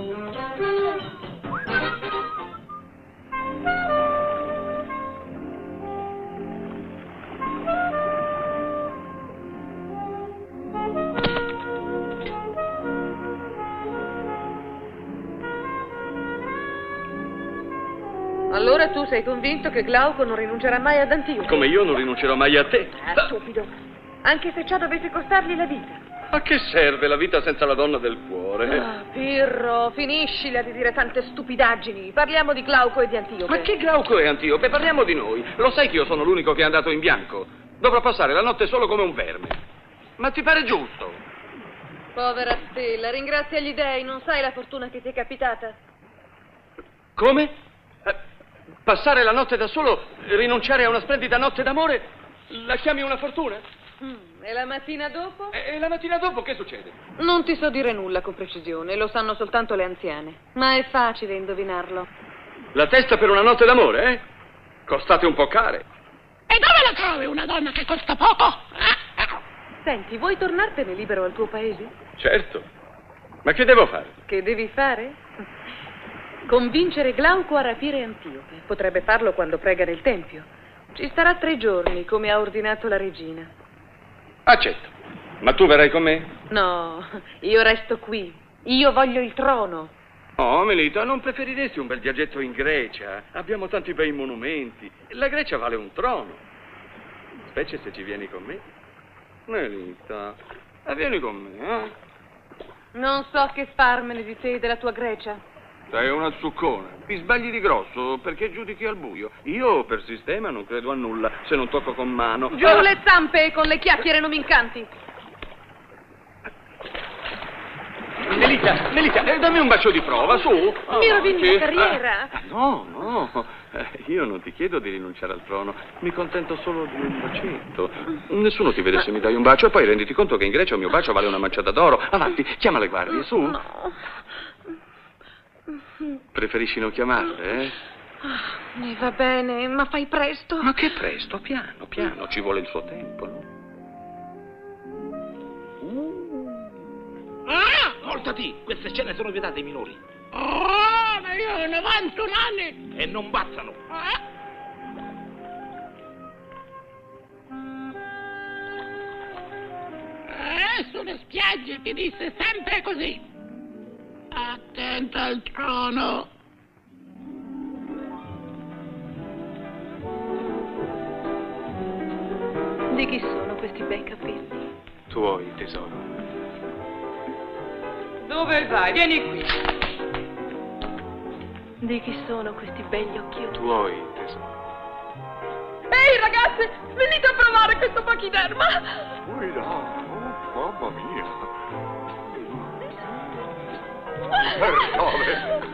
Allora tu sei convinto che Glauco non rinuncerà mai ad Antiope? Come io non rinuncerò mai a te. Ah, stupido. Anche se ciò dovesse costargli la vita. A che serve la vita senza la donna del cuore? Ah, Pirro, finiscila di dire tante stupidaggini. Parliamo di Glauco e di Antiope. Ma che Glauco e Antiope? Parliamo di noi. Lo sai che io sono l'unico che è andato in bianco. Dovrò passare la notte solo come un verme. Ma ti pare giusto? Povera Stella, ringrazia gli dèi, non sai la fortuna che ti è capitata. Come? Eh, passare la notte da solo, rinunciare a una splendida notte d'amore, la chiami una fortuna? Mm, e la mattina dopo? E, e la mattina dopo che succede? Non ti so dire nulla con precisione, lo sanno soltanto le anziane. Ma è facile indovinarlo. La testa per una notte d'amore, eh? Costate un po' care. E dove la trovi una donna che costa poco? Senti, vuoi tornartene libero al tuo paese? Certo. Ma che devo fare? Che devi fare? Convincere Glauco a rapire Antiope. Potrebbe farlo quando prega nel tempio. Ci starà tre giorni, come ha ordinato la regina. Accetto. Ma tu verrai con me? No, io resto qui. Io voglio il trono. Oh, Melita, non preferiresti un bel viaggetto in Grecia? Abbiamo tanti bei monumenti. La Grecia vale un trono. Specie se ci vieni con me. Melita, vieni con me, eh? Non so che farmene di te e della tua Grecia. Sei una zuccona. Ti sbagli di grosso perché giudichi al buio. Io per sistema non credo a nulla se non tocco con mano. Giù ah. le zampe, con le chiacchiere non mi incanti. Melita, Melita, eh, dammi un bacio di prova, su. Oh, mi rovini sì. la carriera. Ah, no, no, eh, io non ti chiedo di rinunciare al trono, mi contento solo di un bacetto. Nessuno ti vede se mi dai un bacio e poi renditi conto che in Grecia un mio bacio vale una manciata d'oro. Avanti, chiama le guardie, su. No. Preferisci non chiamarle, eh? Mi va bene, ma fai presto. Ma che presto? Piano, piano, ci vuole il suo tempo, no? Ah, voltati! Queste scene sono vietate ai minori. Oh, ma io ho novantuno anni! E non bazzano! Ah. Eh, sulle spiagge ti disse sempre così. Attenta al trono. Di chi sono questi bei capelli? Tuoi, tesoro. Dove vai? Vieni qui. Di chi sono questi begli occhioni? Tuoi, tesoro. Ehi ragazze, venite a provare questo pachiderma. Fuori là, oh, mamma mia. Per dove?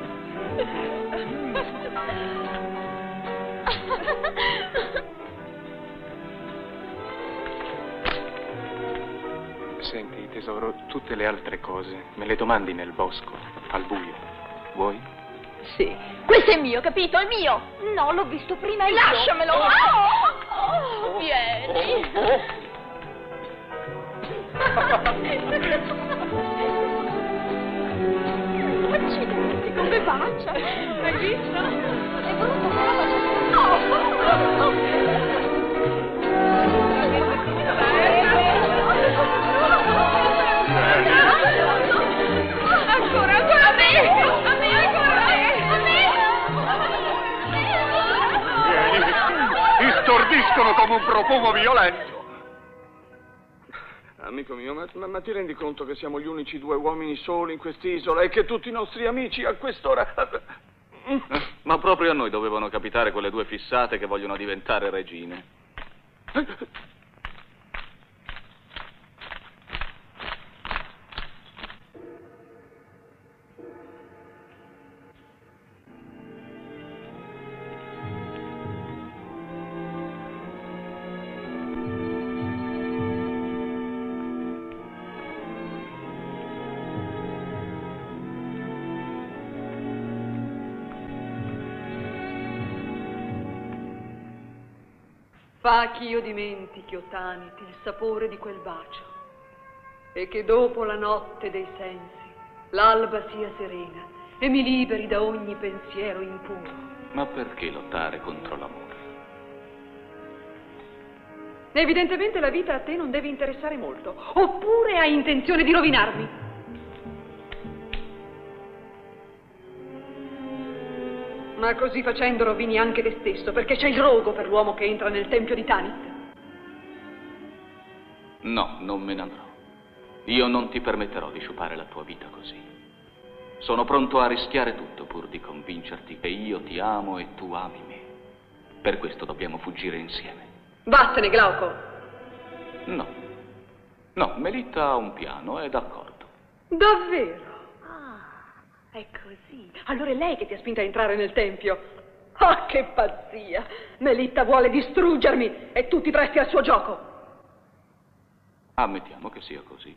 Senti, tesoro, tutte le altre cose me le domandi nel bosco, al buio. Vuoi? Sì. Questo è mio, capito? È mio! No, l'ho visto prima io. Lasciamelo! Oh, oh, vieni! Accidenti, come bacia! Hai visto? È brutto, però Ancora, ancora a me! A me, ancora a me! Vieni, ti stordiscono come un profumo violento. Amico mio, ma, ma, ma ti rendi conto che siamo gli unici due uomini soli in quest'isola e che tutti i nostri amici a quest'ora... Ma proprio a noi dovevano capitare quelle due fissate che vogliono diventare regine. Fa che io dimentichi, o Tanit, il sapore di quel bacio, e che dopo la notte dei sensi l'alba sia serena e mi liberi da ogni pensiero impuro. Ma perché lottare contro l'amore? Evidentemente la vita a te non deve interessare molto, oppure hai intenzione di rovinarmi. Ma così facendo rovini anche te stesso, perché c'è il rogo per l'uomo che entra nel tempio di Tanit. No, non me ne andrò. Io non ti permetterò di sciupare la tua vita così. Sono pronto a rischiare tutto pur di convincerti che io ti amo e tu ami me. Per questo dobbiamo fuggire insieme. Vattene, Glauco! No. No, Melitta ha un piano, è d'accordo. Davvero? È così. Allora è lei che ti ha spinto a entrare nel tempio. Ah, che pazzia! Melitta vuole distruggermi e tu ti presti al suo gioco. Ammettiamo che sia così.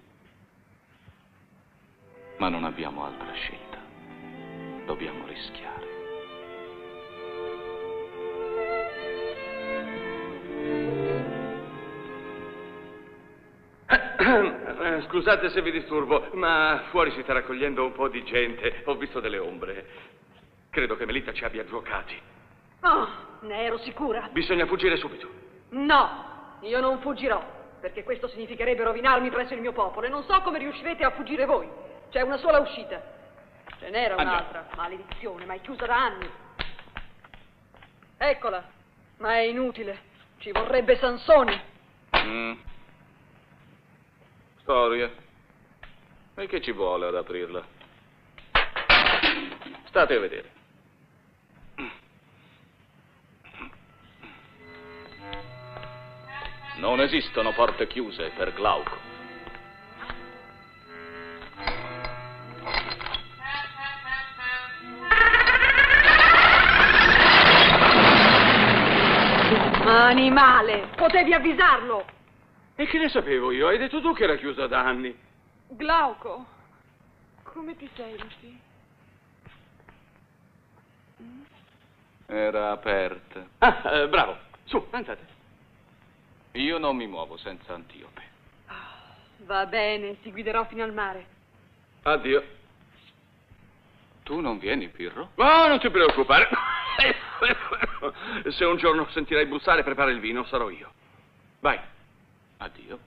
Ma non abbiamo altra scelta. Dobbiamo rischiare. Scusate se vi disturbo, ma fuori si sta raccogliendo un po' di gente. Ho visto delle ombre. Credo che Melitta ci abbia giocati. Oh, ne ero sicura. Bisogna fuggire subito. No, io non fuggirò, perché questo significherebbe rovinarmi presso il mio popolo e non so come riuscirete a fuggire voi. C'è una sola uscita. Ce n'era un'altra, maledizione, ma è chiusa da anni. Eccola, ma è inutile. Ci vorrebbe Sansone. Mm. Storia. E che ci vuole ad aprirla? State a vedere. Non esistono porte chiuse per Glauco. Animale, potevi avvisarlo. E che ne sapevo io? Hai detto tu che era chiusa da anni. Glauco, come ti senti? Era aperta. Ah, eh, bravo. Su, andate. Io non mi muovo senza Antiope. Va bene, ti guiderò fino al mare. Addio. Tu non vieni, Pirro? Oh, non ti preoccupare. Se un giorno sentirai bussare, prepara il vino, sarò io. Vai. Addio.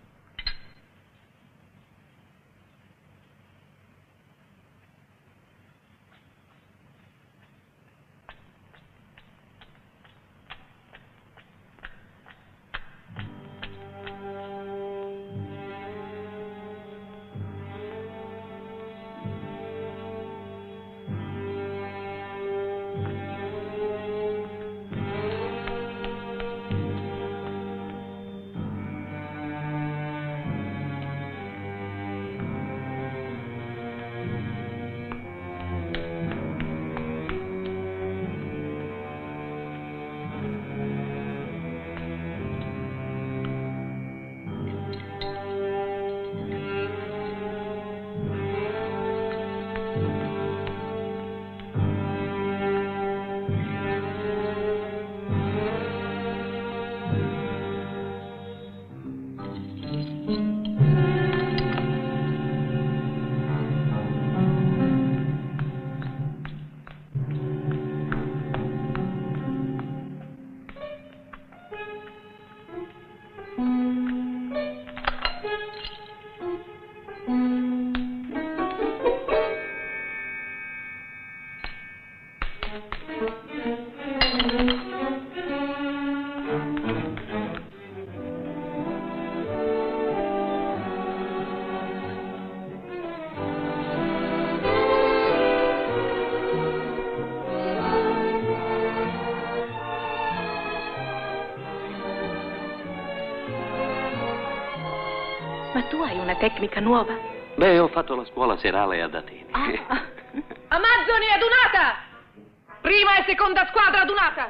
Ma tu hai una tecnica nuova? Beh, ho fatto la scuola serale ad Atene. Ah. Amazzoni adunata! Prima e seconda squadra adunata!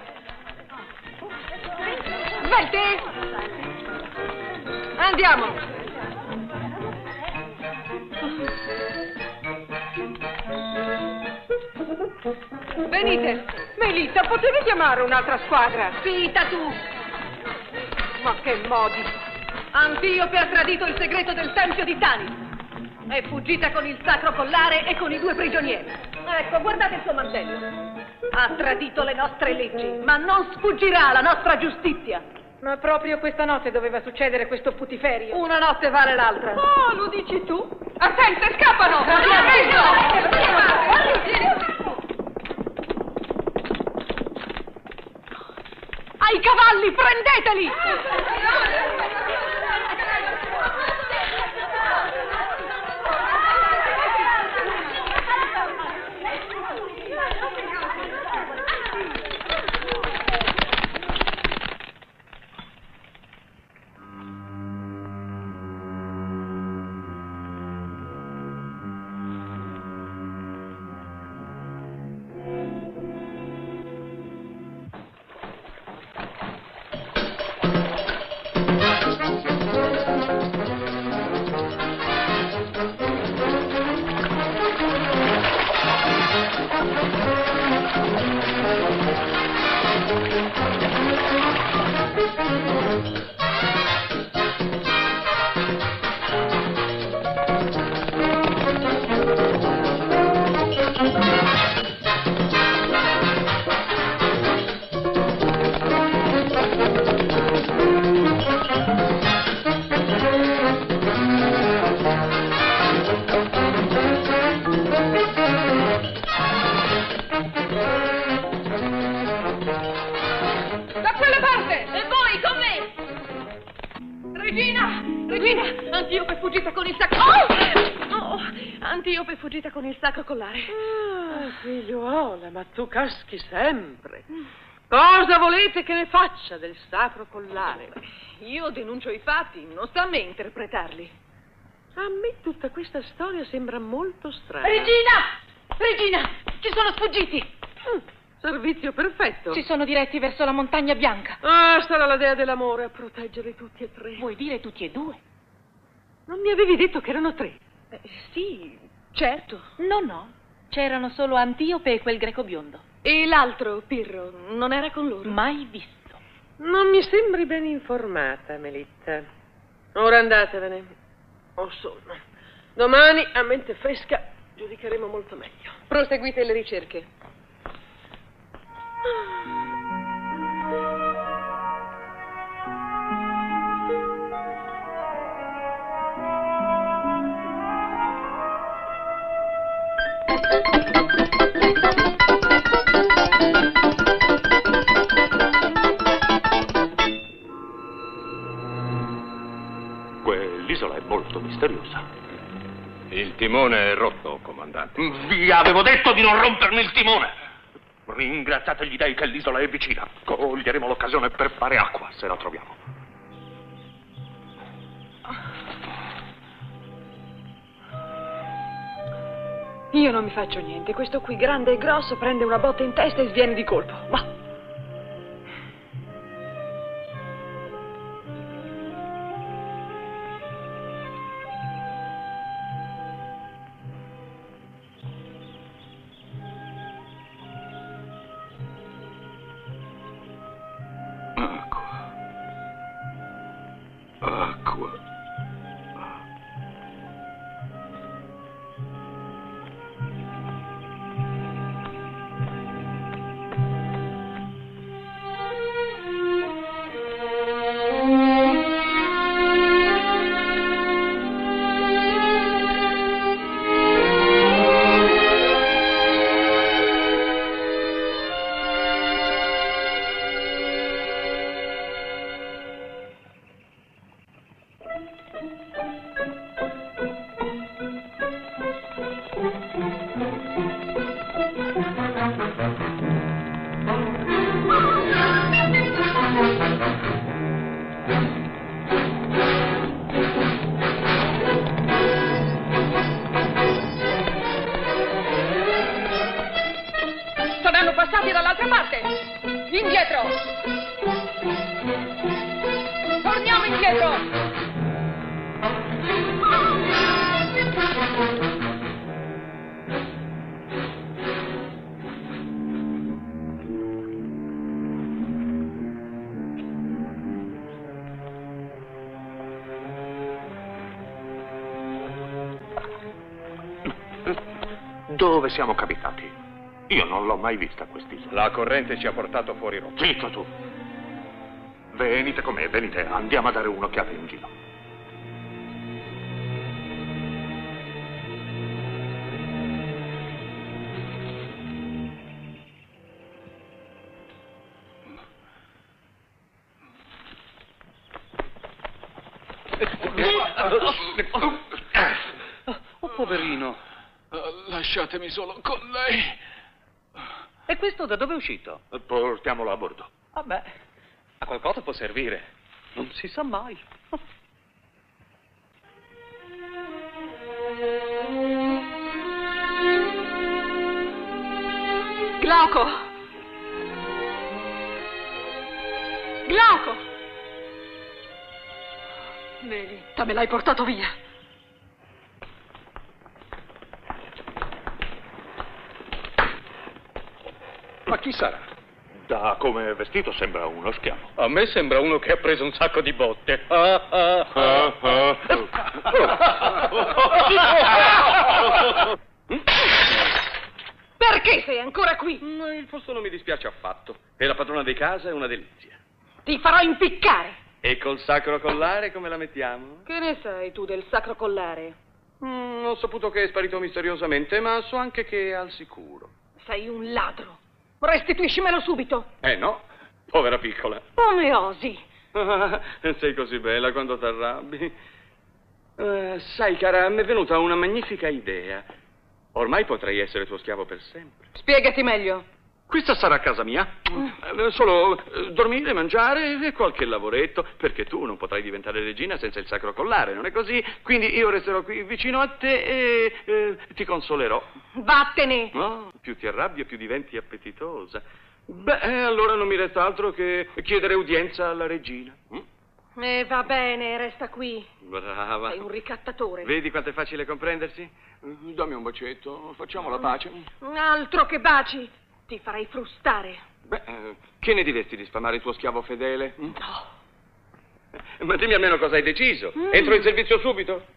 Svelti! Andiamo! Venite! Melissa, potevi chiamare un'altra squadra? Zitta tu! Ma che modi! Antiope ha tradito il segreto del tempio di Tanis. È fuggita con il sacro collare e con i due prigionieri. Ecco, guardate il suo mantello. Ha tradito le nostre leggi, ma non sfuggirà alla nostra giustizia. Ma proprio questa notte doveva succedere questo putiferio. Una notte vale l'altra. Oh, lo dici tu? Attente, scappano! Ai cavalli, prendeteli! Regina! Regina! Antiope è fuggita con il sacro... Oh! Oh! Antiope è fuggita con il sacro collare. Ah, figliuola, ma tu caschi sempre. Cosa volete che ne faccia del sacro collare? Io denuncio i fatti, non sta a me interpretarli. A me tutta questa storia sembra molto strana. Regina! Regina! Ci sono sfuggiti! Mm, servizio perfetto. Si sono diretti verso la montagna bianca. Ah, sarà la dea dell'amore a proteggere tutti e tre. Vuoi dire tutti e due? Non mi avevi detto che erano tre? Eh, sì, certo. No, no. C'erano solo Antiope e quel greco biondo. E l'altro, Pirro, non era con loro? Mai visto. Non mi sembri ben informata, Melitta. Ora andatevene. Ho sonno. Domani, a mente fresca, giudicheremo molto meglio. Proseguite le ricerche. Quell'isola è molto misteriosa. Il timone è rotto, comandante. Vi avevo detto di non rompermi il timone! Ringraziate gli dei che l'isola è vicina. Coglieremo l'occasione per fare acqua, se la troviamo. Io non mi faccio niente. Questo qui, grande e grosso, prende una botta in testa e sviene di colpo. Ma... Acqua. passati dall'altra parte! Indietro! Torniamo indietro! Dove siamo capitati? Io non l'ho mai vista quest'isola. La corrente ci ha portato fuori rotta. Zitto tu. Venite con me, venite, andiamo a dare un'occhiata in giro. Oh, poverino. Lasciatemi solo con lei. E questo da dove è uscito? Portiamolo a bordo. Vabbè, a qualcosa può servire. Non si sa mai. Glauco! Glauco! Melitta, me l'hai portato via. Ma chi sarà? Da come è vestito sembra uno schiavo. A me sembra uno che ha preso un sacco di botte. Ah, ah, ah. Perché sei ancora qui? Il posto non mi dispiace affatto. E la padrona di casa è una delizia. Ti farò impiccare. E col sacro collare come la mettiamo? Che ne sai tu del sacro collare? Mm, ho saputo che è sparito misteriosamente, ma so anche che è al sicuro. Sei un ladro. Restituiscimelo subito. Eh no, povera piccola. Come osi? Ah, sei così bella quando ti arrabbi. Uh, sai, cara, mi è venuta una magnifica idea. Ormai potrei essere tuo schiavo per sempre. Spiegati meglio. Questa sarà casa mia. Mm. Solo eh, dormire, mangiare e qualche lavoretto, perché tu non potrai diventare regina senza il sacro collare, non è così? Quindi io resterò qui vicino a te e eh, ti consolerò. Vattene! No, più ti arrabbi e più diventi appetitosa. Beh, allora non mi resta altro che chiedere udienza alla regina. Mm? E va bene, resta qui. Brava. Sei un ricattatore. Vedi quanto è facile comprendersi? Dammi un bacetto, facciamo la pace. Altro che baci. Ti farei frustare. Beh, eh, che ne diresti di sfamare il tuo schiavo fedele? Mm? No. Ma dimmi almeno cosa hai deciso. Mm. Entro in servizio subito.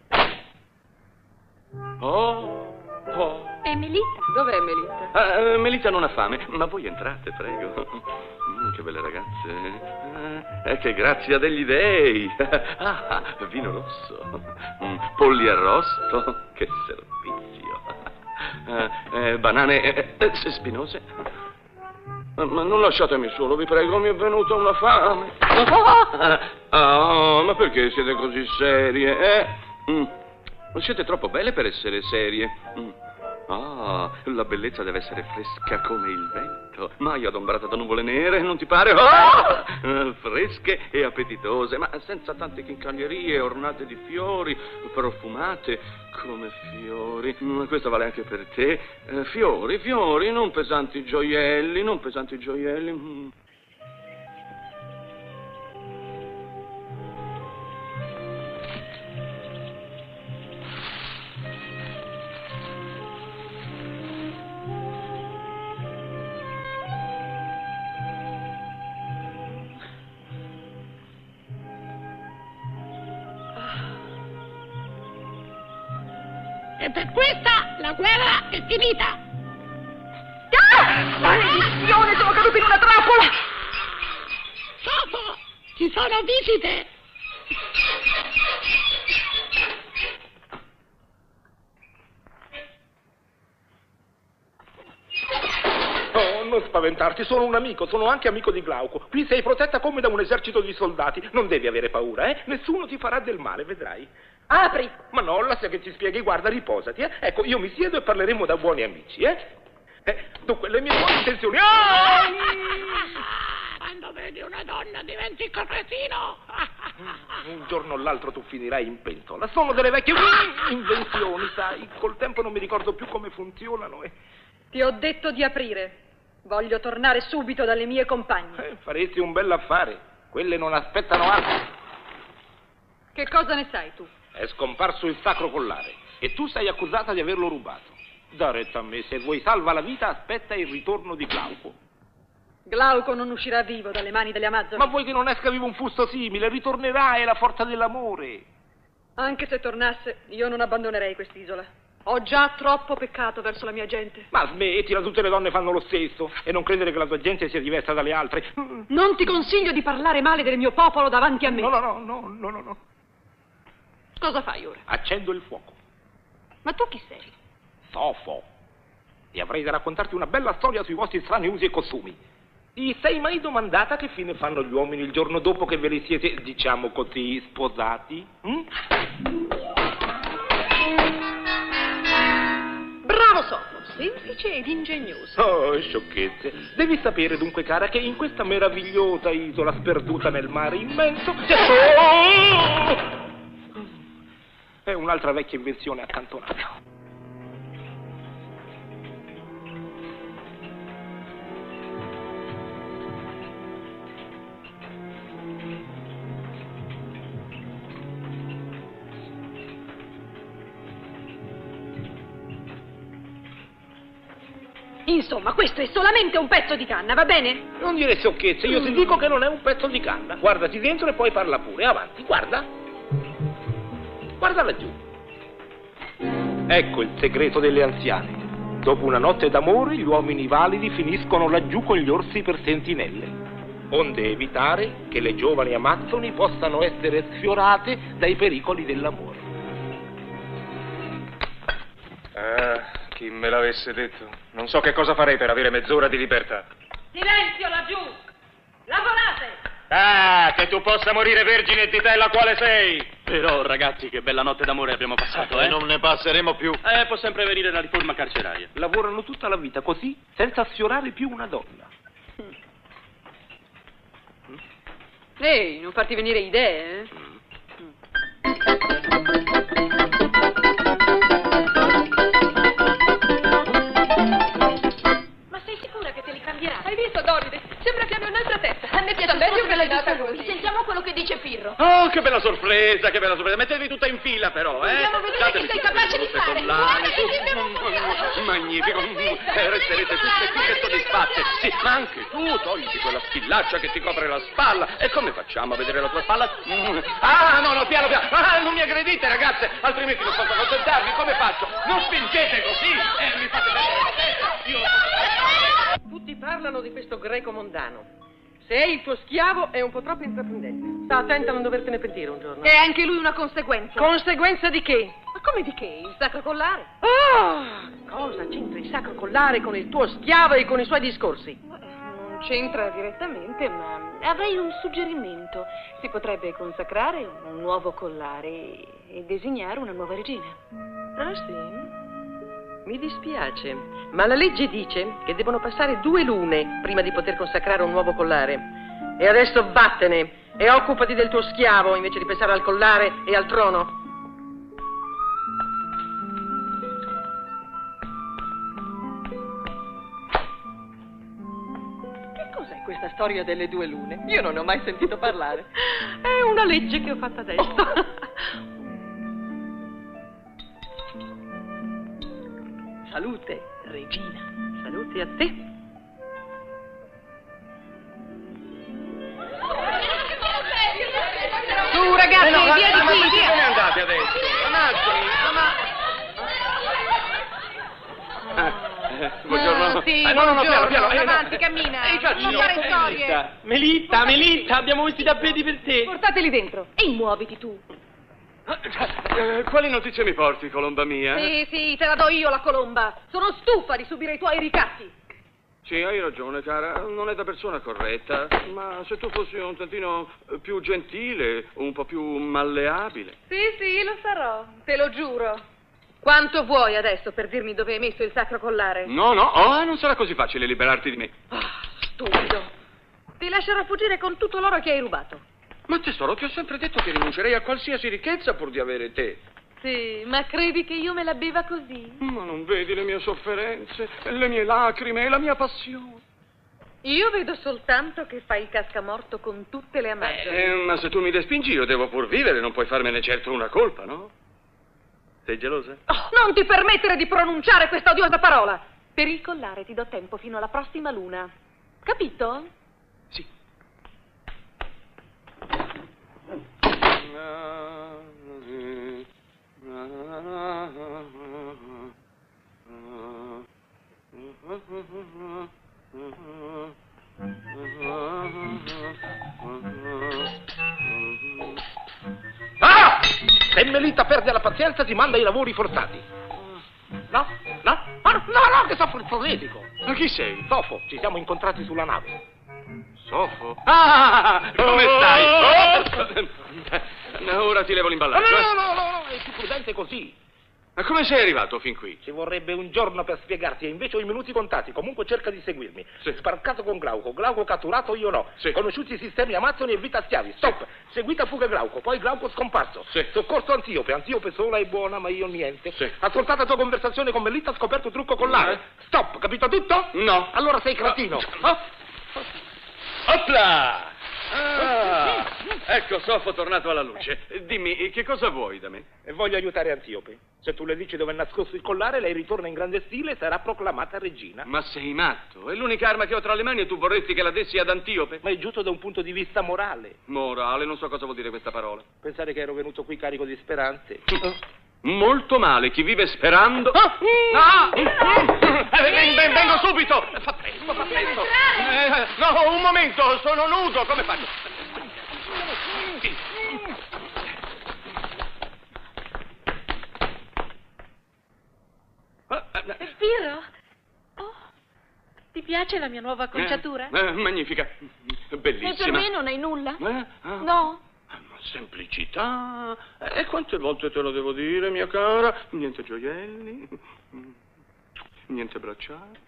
Oh, oh. E Melitta? Dov'è Melitta? Ah, eh, Melitta non ha fame, ma voi entrate, prego. Mm, che belle ragazze. Eh, che grazia degli dei. Ah, vino rosso. Mm, polli arrosto. Che servizio. Eh, eh, banane eh, eh, spinose. Ma, ma non lasciatemi solo, vi prego, mi è venuta una fame. Ah, ma perché siete così serie? Eh? Mm. Siete troppo belle per essere serie. Mm. Ah, la bellezza deve essere fresca come il vento, mai adombrata da nuvole nere, non ti pare? Ah! Eh, fresche e appetitose, ma senza tante chincaglierie, ornate di fiori, profumate come fiori. Mm, questo vale anche per te. Eh, fiori, fiori, non pesanti gioielli, non pesanti gioielli. Mm. E per questa la guerra è finita! Ah! Maledizione, sono caduto in una trappola! Sofo, ci sono visite! Oh, non spaventarti, sono un amico, sono anche amico di Glauco. Qui sei protetta come da un esercito di soldati. Non devi avere paura, eh? Nessuno ti farà del male, vedrai. Apri! Ma no, lascia che ti spieghi, guarda, riposati, eh? Ecco, io mi siedo e parleremo da buoni amici, eh? eh dunque, le mie buone intenzioni... Ah! Quando vedi una donna diventi cretino! Un giorno o l'altro tu finirai in pentola. Sono delle vecchie invenzioni, sai? Col tempo non mi ricordo più come funzionano e... Ti ho detto di aprire. Voglio tornare subito dalle mie compagne. Eh, faresti un bell'affare. Quelle non aspettano altro. Che cosa ne sai tu? È scomparso il sacro collare e tu sei accusata di averlo rubato. Da retta a me, se vuoi salva la vita, aspetta il ritorno di Glauco. Glauco non uscirà vivo dalle mani delle Amazzoni. Ma vuoi che non esca vivo un fusto simile? Ritornerà, è la forza dell'amore. Anche se tornasse, io non abbandonerei quest'isola. Ho già troppo peccato verso la mia gente. Ma smettila, tutte le donne fanno lo stesso. E non credere che la tua gente sia diversa dalle altre. Non ti consiglio di parlare male del mio popolo davanti a me. No, no, no, no, no, no, no. Cosa fai ora? Accendo il fuoco. Ma tu chi sei? Sofo. E avrei da raccontarti una bella storia sui vostri strani usi e costumi. Ti sei mai domandata che fine fanno gli uomini il giorno dopo che ve li siete, diciamo così, sposati? Hm? Bravo Sofo, semplice ed ingegnoso. Oh, sciocchezze. Devi sapere dunque, cara, che in questa meravigliosa isola sperduta nel mare immenso c'è... Oh! È un'altra vecchia invenzione accantonata. Insomma, questo è solamente un pezzo di canna, va bene? Non dire sciocchezze, io ti dico che non è un pezzo di canna. Guardati dentro e poi parla pure. Avanti, guarda. Guarda laggiù. Ecco il segreto delle anziane. Dopo una notte d'amore, gli uomini validi finiscono laggiù con gli orsi per sentinelle, onde evitare che le giovani amazzoni possano essere sfiorate dai pericoli dell'amore. Ah... Chi me l'avesse detto? Non so che cosa farei per avere mezz'ora di libertà. Silenzio laggiù! Lavorate! Ah, che tu possa morire vergine di te la quale sei! Però, ragazzi, che bella notte d'amore abbiamo passato, eh? E non ne passeremo più. Eh, può sempre venire la riforma carceraria. Lavorano tutta la vita così, senza sfiorare più una donna. Ehi, non farti venire idee, eh? Hai visto, Doride? Sembra che abbia un'altra testa. A me piace meglio che la giusta così. Sentiamo quello che dice Pirro. Oh, che bella sorpresa, che bella sorpresa. Mettetevi tutta in fila, però, eh. Vogliamo vedere che sei capace di fare. Magnifico. Eh, resterete tutte qui che soddisfatte. Sì, ma anche tu, togliti quella spillaccia che ti copre la spalla. E come facciamo a vedere la tua spalla? Ah, no, no, piano, piano. Ah, non mi aggredite, ragazze, altrimenti non posso accontentarvi. Come faccio? Non spingete così. Eh, mi fate vedere la testa. Io... Tutti parlano di questo greco mondano. Se è il tuo schiavo è un po' troppo intraprendente. Sta attenta a non dovertene pentire un giorno. È anche lui una conseguenza. Conseguenza di che? Ma come di che? Il sacro collare? Oh! Cosa c'entra il sacro collare con il tuo schiavo e con i suoi discorsi? Non c'entra direttamente, ma avrei un suggerimento. Si potrebbe consacrare un nuovo collare e designare una nuova regina. Ah, sì? Mi dispiace, ma la legge dice che devono passare due lune prima di poter consacrare un nuovo collare. E adesso vattene e occupati del tuo schiavo invece di pensare al collare e al trono. Che cos'è questa storia delle due lune? Io non ne ho mai sentito parlare. È una legge che ho fatta adesso. Salute, regina. Salute a te. Tu, ragazzi, eh no, via di ma, qui, ma via. dove andate adesso? Amazzoni, ma... Eh, buongiorno. sì, eh, no, no, no, piano, buongiorno. piano. Eh, no. Avanti, cammina. Eh, faccio. Non fare storie. Melitta, Melitta, abbiamo visto i tappeti per te. Portateli dentro e muoviti tu. Eh, quali notizie mi porti, colomba mia? Sì, sì, te la do io la colomba. Sono stufa di subire i tuoi ricatti. Sì, hai ragione, cara, non è da persona corretta, ma se tu fossi un tantino più gentile, un po' più malleabile. Sì, sì, lo sarò, te lo giuro. Quanto vuoi adesso per dirmi dove hai messo il sacro collare? No, no, oh, non sarà così facile liberarti di me. Ah, stupido. Ti lascerò fuggire con tutto l'oro che hai rubato. Ma tesoro, ti ho sempre detto che rinuncerei a qualsiasi ricchezza pur di avere te. Sì, ma credi che io me la beva così? Ma non vedi le mie sofferenze, le mie lacrime e la mia passione? Io vedo soltanto che fai il cascamorto con tutte le amazzoni. Eh, ma se tu mi respingi io devo pur vivere, non puoi farmene certo una colpa, no? Sei gelosa? Oh, non ti permettere di pronunciare questa odiosa parola! Per il collare ti do tempo fino alla prossima luna. Capito? Sì. Ah! Se Melita perde la pazienza ti manda ai lavori forzati. No? No? No, no, no, che soffro il frenetico. Ma chi sei? Sofo, ci siamo incontrati sulla nave. Sofo? Ah! Come stai? Oh! Ora ti levo l'imballaggio. No, no, no, no, no, è più prudente così. Ma come sei arrivato fin qui? Ci vorrebbe un giorno per spiegarti, e invece ho i minuti contati. Comunque cerca di seguirmi. Sì. Sbarcato con Glauco, Glauco catturato, io no. Sì. Conosciuti i sistemi Amazzoni e vita schiavi. Stop. Sì. Seguita fuga Glauco, poi Glauco scomparso. Sì. Soccorso Antiope, Antiope sola e buona, ma io niente. Sì. Ascoltata tua conversazione con Melita, scoperto trucco collare. Eh. Stop, capito tutto? No. Allora sei cretino. No. Oh. Opla! Ah, ecco Sofo tornato alla luce. Dimmi, che cosa vuoi da me? E voglio aiutare Antiope. Se tu le dici dove è nascosto il collare, lei ritorna in grande stile e sarà proclamata regina. Ma sei matto? È l'unica arma che ho tra le mani e tu vorresti che la dessi ad Antiope? Ma è giusto da un punto di vista morale. Morale? Non so cosa vuol dire questa parola. Pensare che ero venuto qui carico di speranze. Molto male, chi vive sperando... Ah! Ah! Eh, vengo subito! Fa presto, fa presto! Eh, no, un momento, sono nudo, come faccio? Spiro? Oh, ti piace la mia nuova acconciatura? Eh, eh, magnifica, bellissima. E per me non hai nulla? Eh? Ah. No. Semplicità. E quante volte te lo devo dire, mia cara? Niente gioielli, niente bracciali.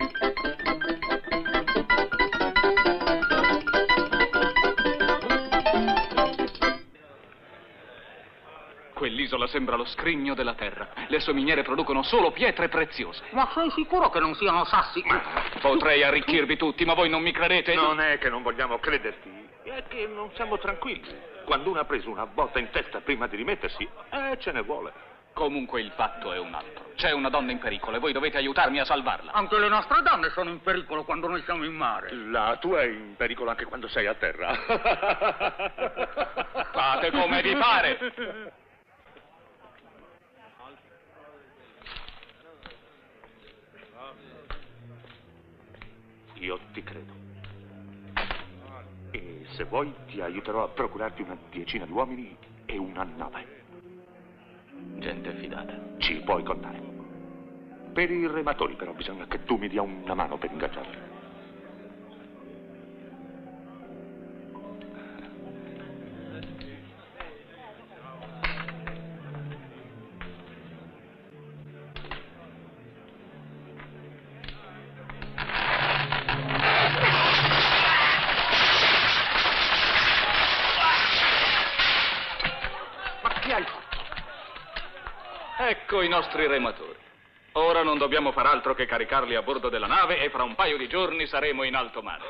Quell'isola sembra lo scrigno della terra. Le sue miniere producono solo pietre preziose. Ma sei sicuro che non siano sassi? Potrei arricchirvi tutti, ma voi non mi credete? Non è che non vogliamo crederti, è che non siamo tranquilli. Quando uno ha preso una botta in testa prima di rimettersi, eh, ce ne vuole. Comunque il fatto è un altro. C'è una donna in pericolo e voi dovete aiutarmi a salvarla. Anche le nostre donne sono in pericolo quando noi siamo in mare. La tua è in pericolo anche quando sei a terra. Fate come vi pare. Io ti credo. E se vuoi ti aiuterò a procurarti una decina di uomini e una nave. Gente fidata. Ci puoi contare. Per i rematori però bisogna che tu mi dia una mano per ingaggiarli. Ecco i nostri rematori. Ora non dobbiamo far altro che caricarli a bordo della nave e fra un paio di giorni saremo in alto mare.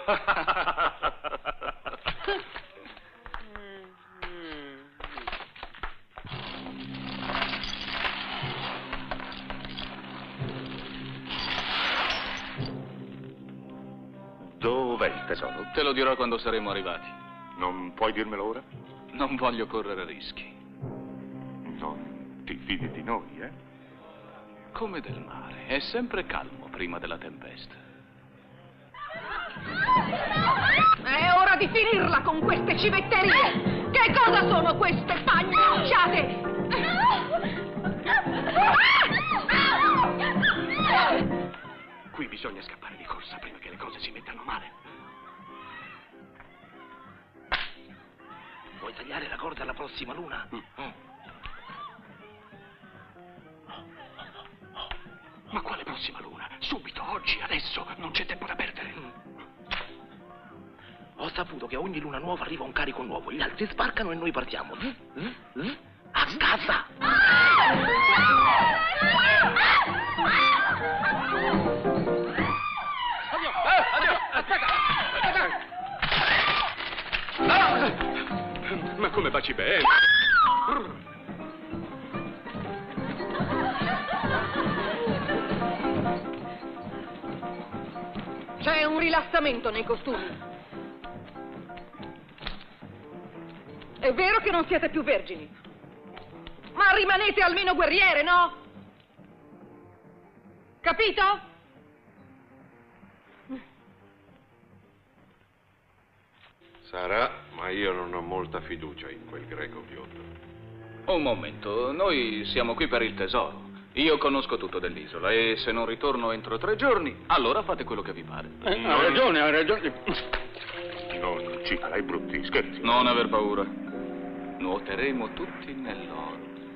Dov'è il tesoro? Te lo dirò quando saremo arrivati. Non puoi dirmelo ora? Non voglio correre rischi. Non ti fidi di noi, eh? Come del mare, è sempre calmo prima della tempesta. È ora di finirla con queste civetterie! Che cosa sono queste pagliacciate? Qui bisogna scappare di corsa prima che le cose si mettano male. Vuoi tagliare la corda alla prossima luna? Mm. Ma quale prossima luna? Subito, oggi, adesso, non c'è tempo da perdere. Mm. Ho saputo che a ogni luna nuova arriva un carico nuovo, gli altri sbarcano e noi partiamo. Mm? Mm? Mm? A casa! Addio, eh, addio, aspetta! come baci bene. C'è un rilassamento nei costumi. È vero che non siete più vergini, ma rimanete almeno guerriere, no? Capito? Sarà, ma io non ho molta fiducia in quel greco biondo. Un momento, noi siamo qui per il tesoro. Io conosco tutto dell'isola e se non ritorno entro tre giorni, allora fate quello che vi pare. Eh, non... Ha ragione, ha ragione. No, ci farai brutti scherzi. Non aver paura. Nuoteremo tutti nell'oro.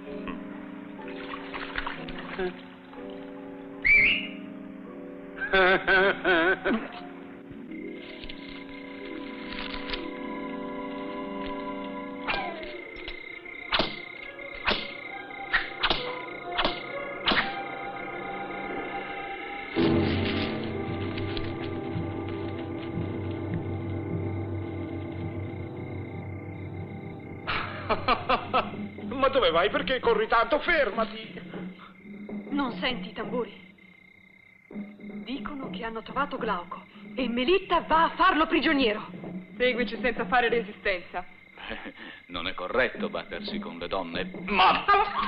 Ma dove vai? Perché corri tanto? Fermati! Non senti i tamburi? Dicono che hanno trovato Glauco e Melitta va a farlo prigioniero. Seguici senza fare resistenza. Eh, non è corretto battersi con le donne, ma...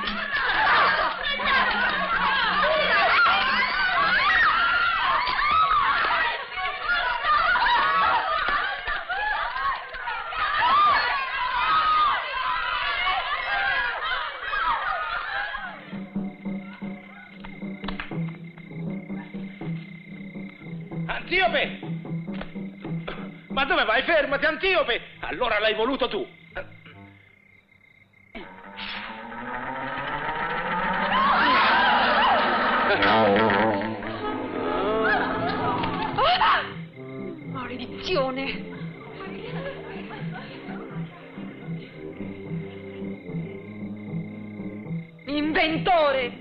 Antiope! Ma dove vai? Fermati, Antiope! Allora l'hai voluto tu. Ah! Maledizione! Inventore!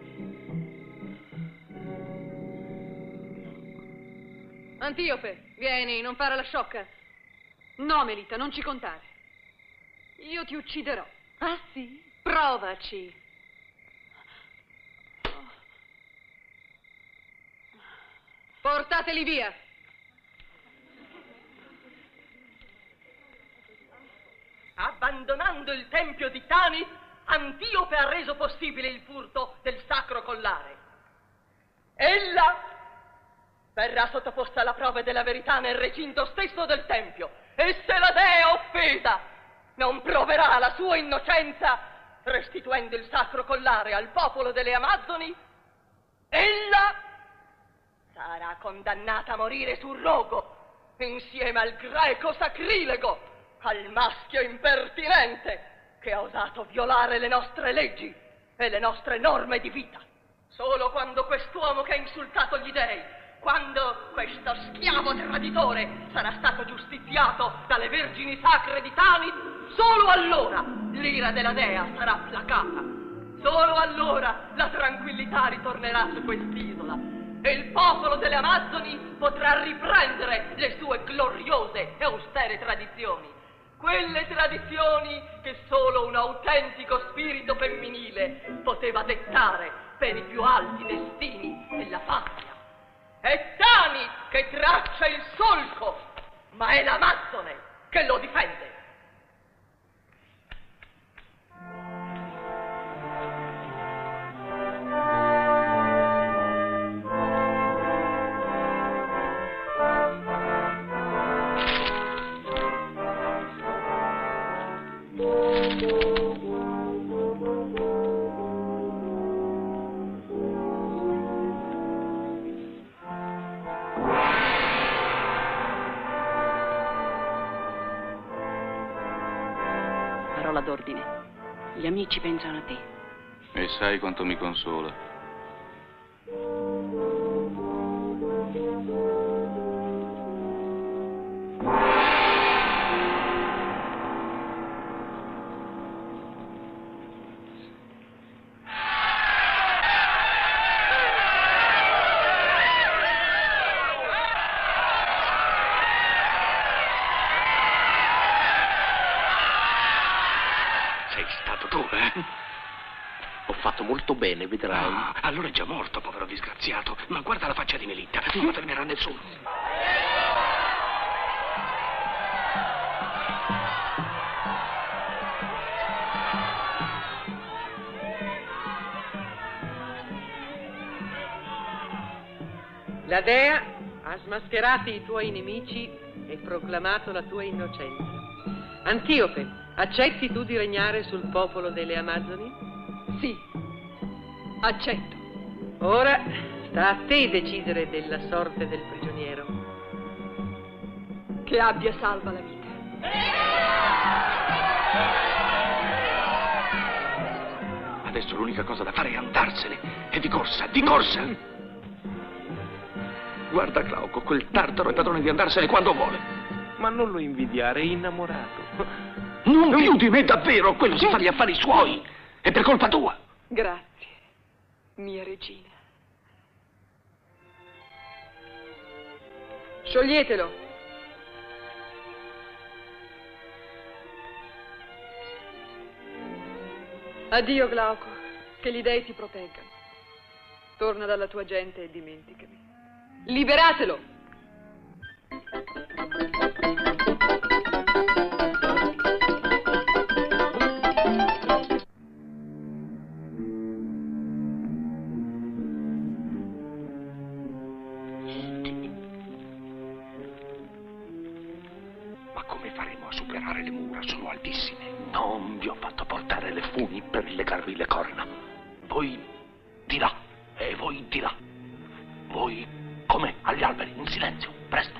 Antiope, vieni, non fare la sciocca. No, Melitta, non ci contare. Io ti ucciderò. Ah, sì? Provaci. Portateli via. Abbandonando il tempio di Tani, Antiope ha reso possibile il furto del sacro collare. Ella verrà sottoposta alla prova della verità nel recinto stesso del tempio, e se la dea offesa non proverà la sua innocenza restituendo il sacro collare al popolo delle Amazzoni, ella sarà condannata a morire sul rogo insieme al greco sacrilego, al maschio impertinente che ha osato violare le nostre leggi e le nostre norme di vita. Solo quando quest'uomo che ha insultato gli dei, quando questo schiavo traditore sarà stato giustiziato dalle vergini sacre di Tani, solo allora l'ira della dea sarà placata. Solo allora la tranquillità ritornerà su quest'isola e il popolo delle Amazzoni potrà riprendere le sue gloriose e austere tradizioni. Quelle tradizioni che solo un autentico spirito femminile poteva dettare per i più alti destini della patria. È Tani che traccia il solco, ma è l'Amazzone che lo difende. Parola d'ordine. Gli amici pensano a te. E sai quanto mi consola. fatto molto bene, vedrai. Ah, allora è già morto, povero disgraziato. Ma guarda la faccia di Melitta, non la fermerà nessuno. La dea ha smascherato i tuoi nemici e proclamato la tua innocenza. Antiope, accetti tu di regnare sul popolo delle Amazzoni? Sì, accetto. Ora sta a te decidere della sorte del prigioniero. Che abbia salva la vita. Adesso l'unica cosa da fare è andarsene. E di corsa, di corsa! Guarda Glauco, quel tartaro è padrone di andarsene quando vuole. Ma non lo invidiare, è innamorato. Non più di me, davvero! Quello si fa gli affari suoi! È per colpa tua! Grazie, mia regina. Scioglietelo. Addio, Glauco. Che gli dei ti proteggano. Torna dalla tua gente e dimenticami. Liberatelo! Ma come faremo a superare le mura? Sono altissime. Non vi ho fatto portare le funi per legarvi le corna. Voi di là e voi di là. Voi come? Agli alberi, in silenzio, presto.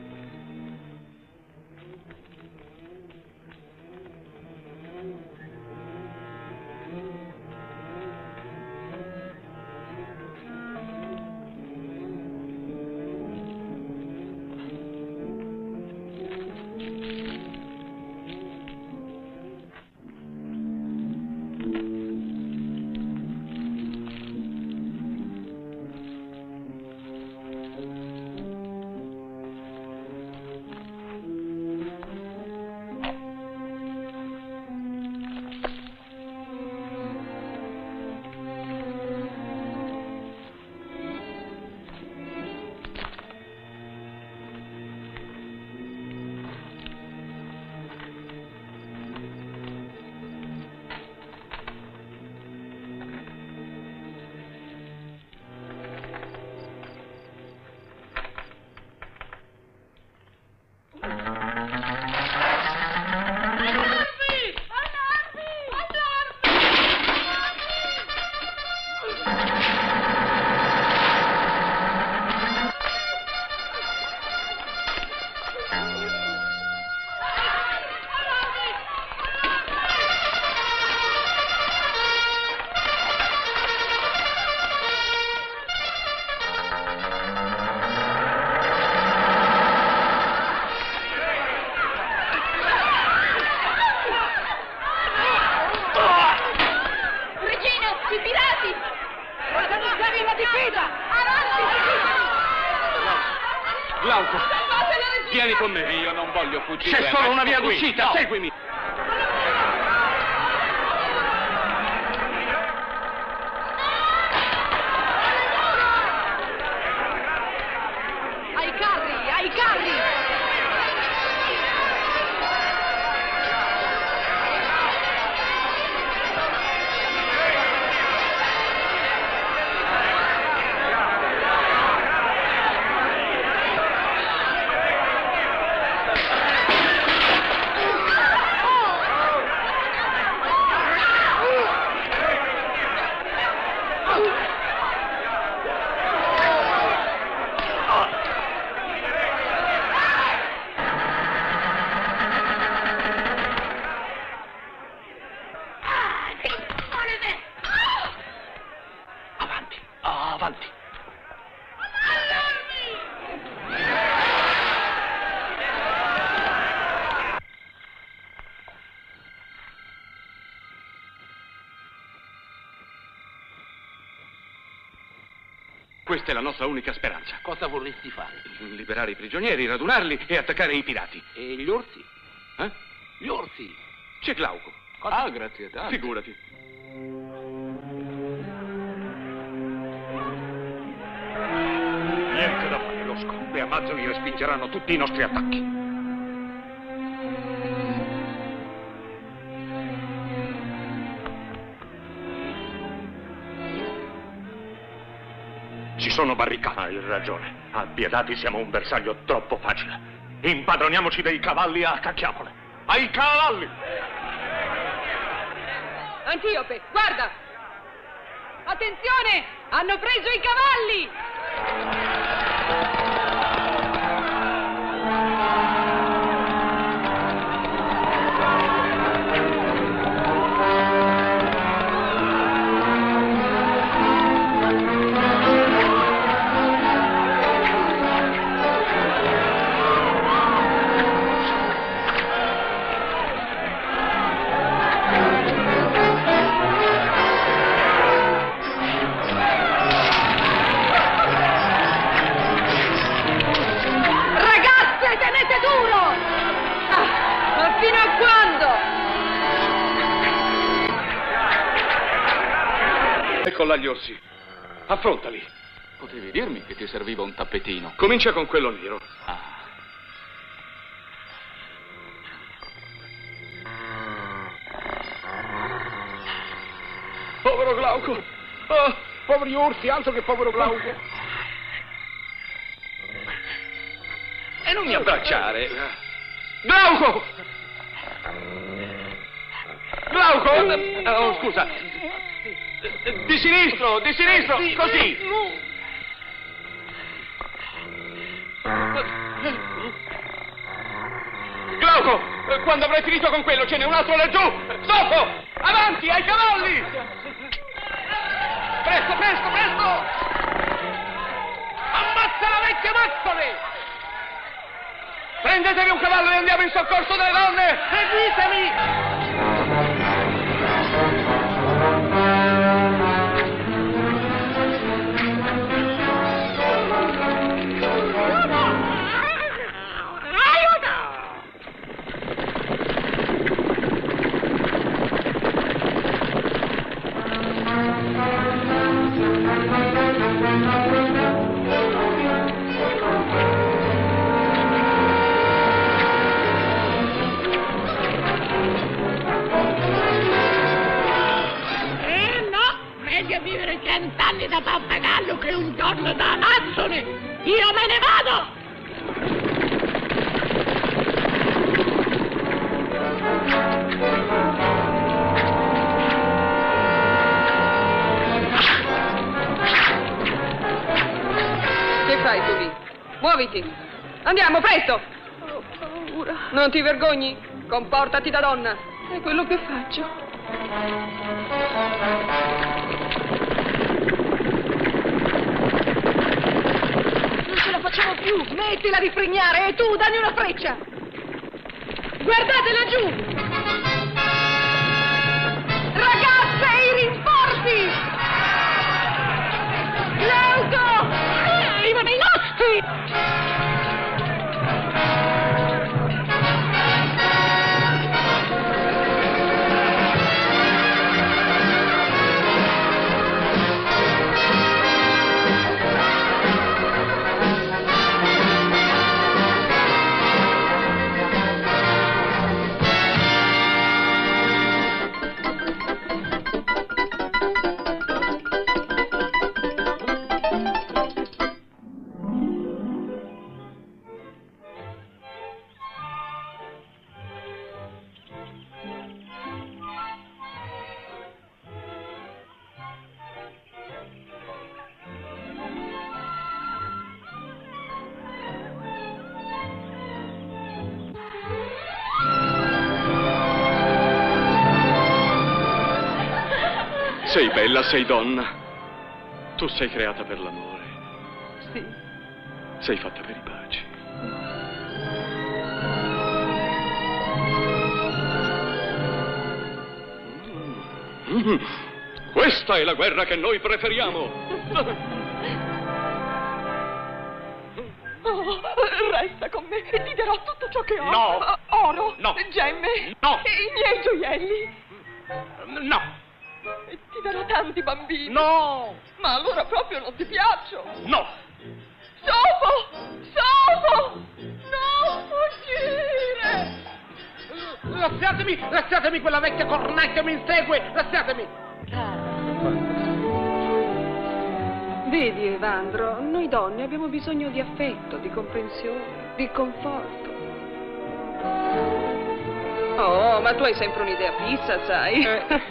Glauco, vieni con me. Io non voglio fuggire. C'è solo una via qui. d'uscita, No. seguimi. Ai carri, ai carri! Questa è la nostra unica speranza. Cosa vorresti fare? Liberare i prigionieri, radunarli e attaccare i pirati. E gli orsi? Eh? Gli orsi? C'è Glauco. Cosa? Ah, grazie tanto. Figurati. Niente da fare, Losco. Le Amazzoni respingeranno tutti i nostri attacchi. Si sono barricati. Hai ragione. Appiedati, siamo un bersaglio troppo facile. Impadroniamoci dei cavalli a cacchiapole. Ai cavalli! Antiope, guarda! Attenzione! Hanno preso i cavalli! Ecco là gli orsi. Affrontali. Potevi dirmi che ti serviva un tappetino. Comincia con quello nero. Ah. Povero Glauco. Oh, poveri orsi, altro che povero Glauco. E non mi abbracciare. Glauco! Glauco! Oh, scusa. Di sinistro, di sinistro, così. Glauco, quando avrai finito con quello ce n'è un altro laggiù. Dopo, avanti, ai cavalli. Presto, presto, presto. Ammazza la vecchia mazzone. Prendetevi un cavallo e andiamo in soccorso delle donne. Seguitemi. Vivere cent'anni da pappagallo che un giorno da amazzone. Io me ne vado! Che fai tu lì? Muoviti! Andiamo, presto! Ho paura. Non ti vergogni? Comportati da donna! È quello che faccio. Non ce la facciamo più! Smettila di frignare e tu dammi una freccia! Guardate laggiù! Ragazze, i rinforzi! Glauco! Arrivano i nostri! Sei bella, sei donna. Tu sei creata per l'amore. Sì. Sei fatta per i baci. Mm. Questa è la guerra che noi preferiamo. Oh, resta con me e ti darò tutto ciò che ho. No. Oro, No. gemme, No. e i miei gioielli. No. E ti darò tanti bambini. No. Ma allora proprio non ti piaccio. No. So lasciatemi, lasciatemi, quella vecchia cornacchia mi insegue, lasciatemi. Vedi, Evandro, noi donne abbiamo bisogno di affetto, di comprensione, di conforto. Oh, ma tu hai sempre un'idea fissa, sai?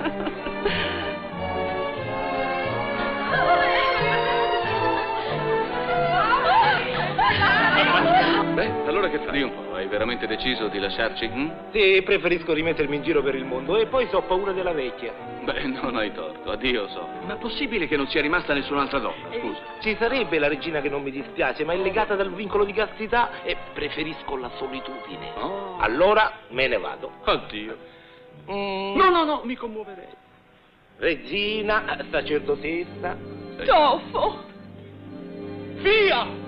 Beh, allora che fai? Un po', hai veramente deciso di lasciarci? Hm? Sì, preferisco rimettermi in giro per il mondo e poi so paura della vecchia. Beh, non hai torto, addio so. Ma è possibile che non sia rimasta nessun'altra donna, scusa? Ci sarebbe la regina che non mi dispiace, ma è legata dal vincolo di castità e preferisco la solitudine. Oh. Allora me ne vado. Addio. Mm. No, no, no, mi commuoverei. Regina, sacerdotessa. Toffo! Via!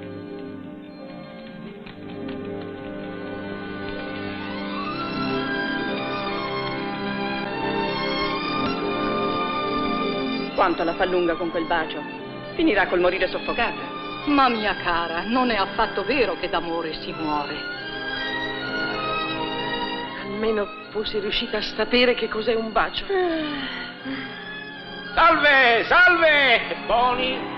Quanto la fa lunga con quel bacio? Finirà col morire soffocata. Ma mia cara, non è affatto vero che d'amore si muore. Almeno fossi riuscita a sapere che cos'è un bacio. Salve, salve! Boni!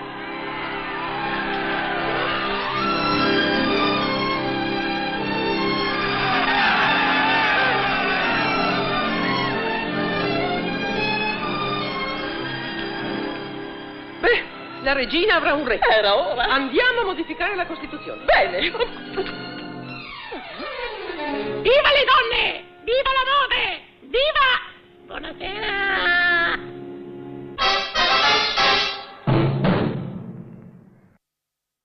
Beh, la regina avrà un re. Era ora. Andiamo a modificare la Costituzione. Bene. Viva le donne! Viva l'amore! Viva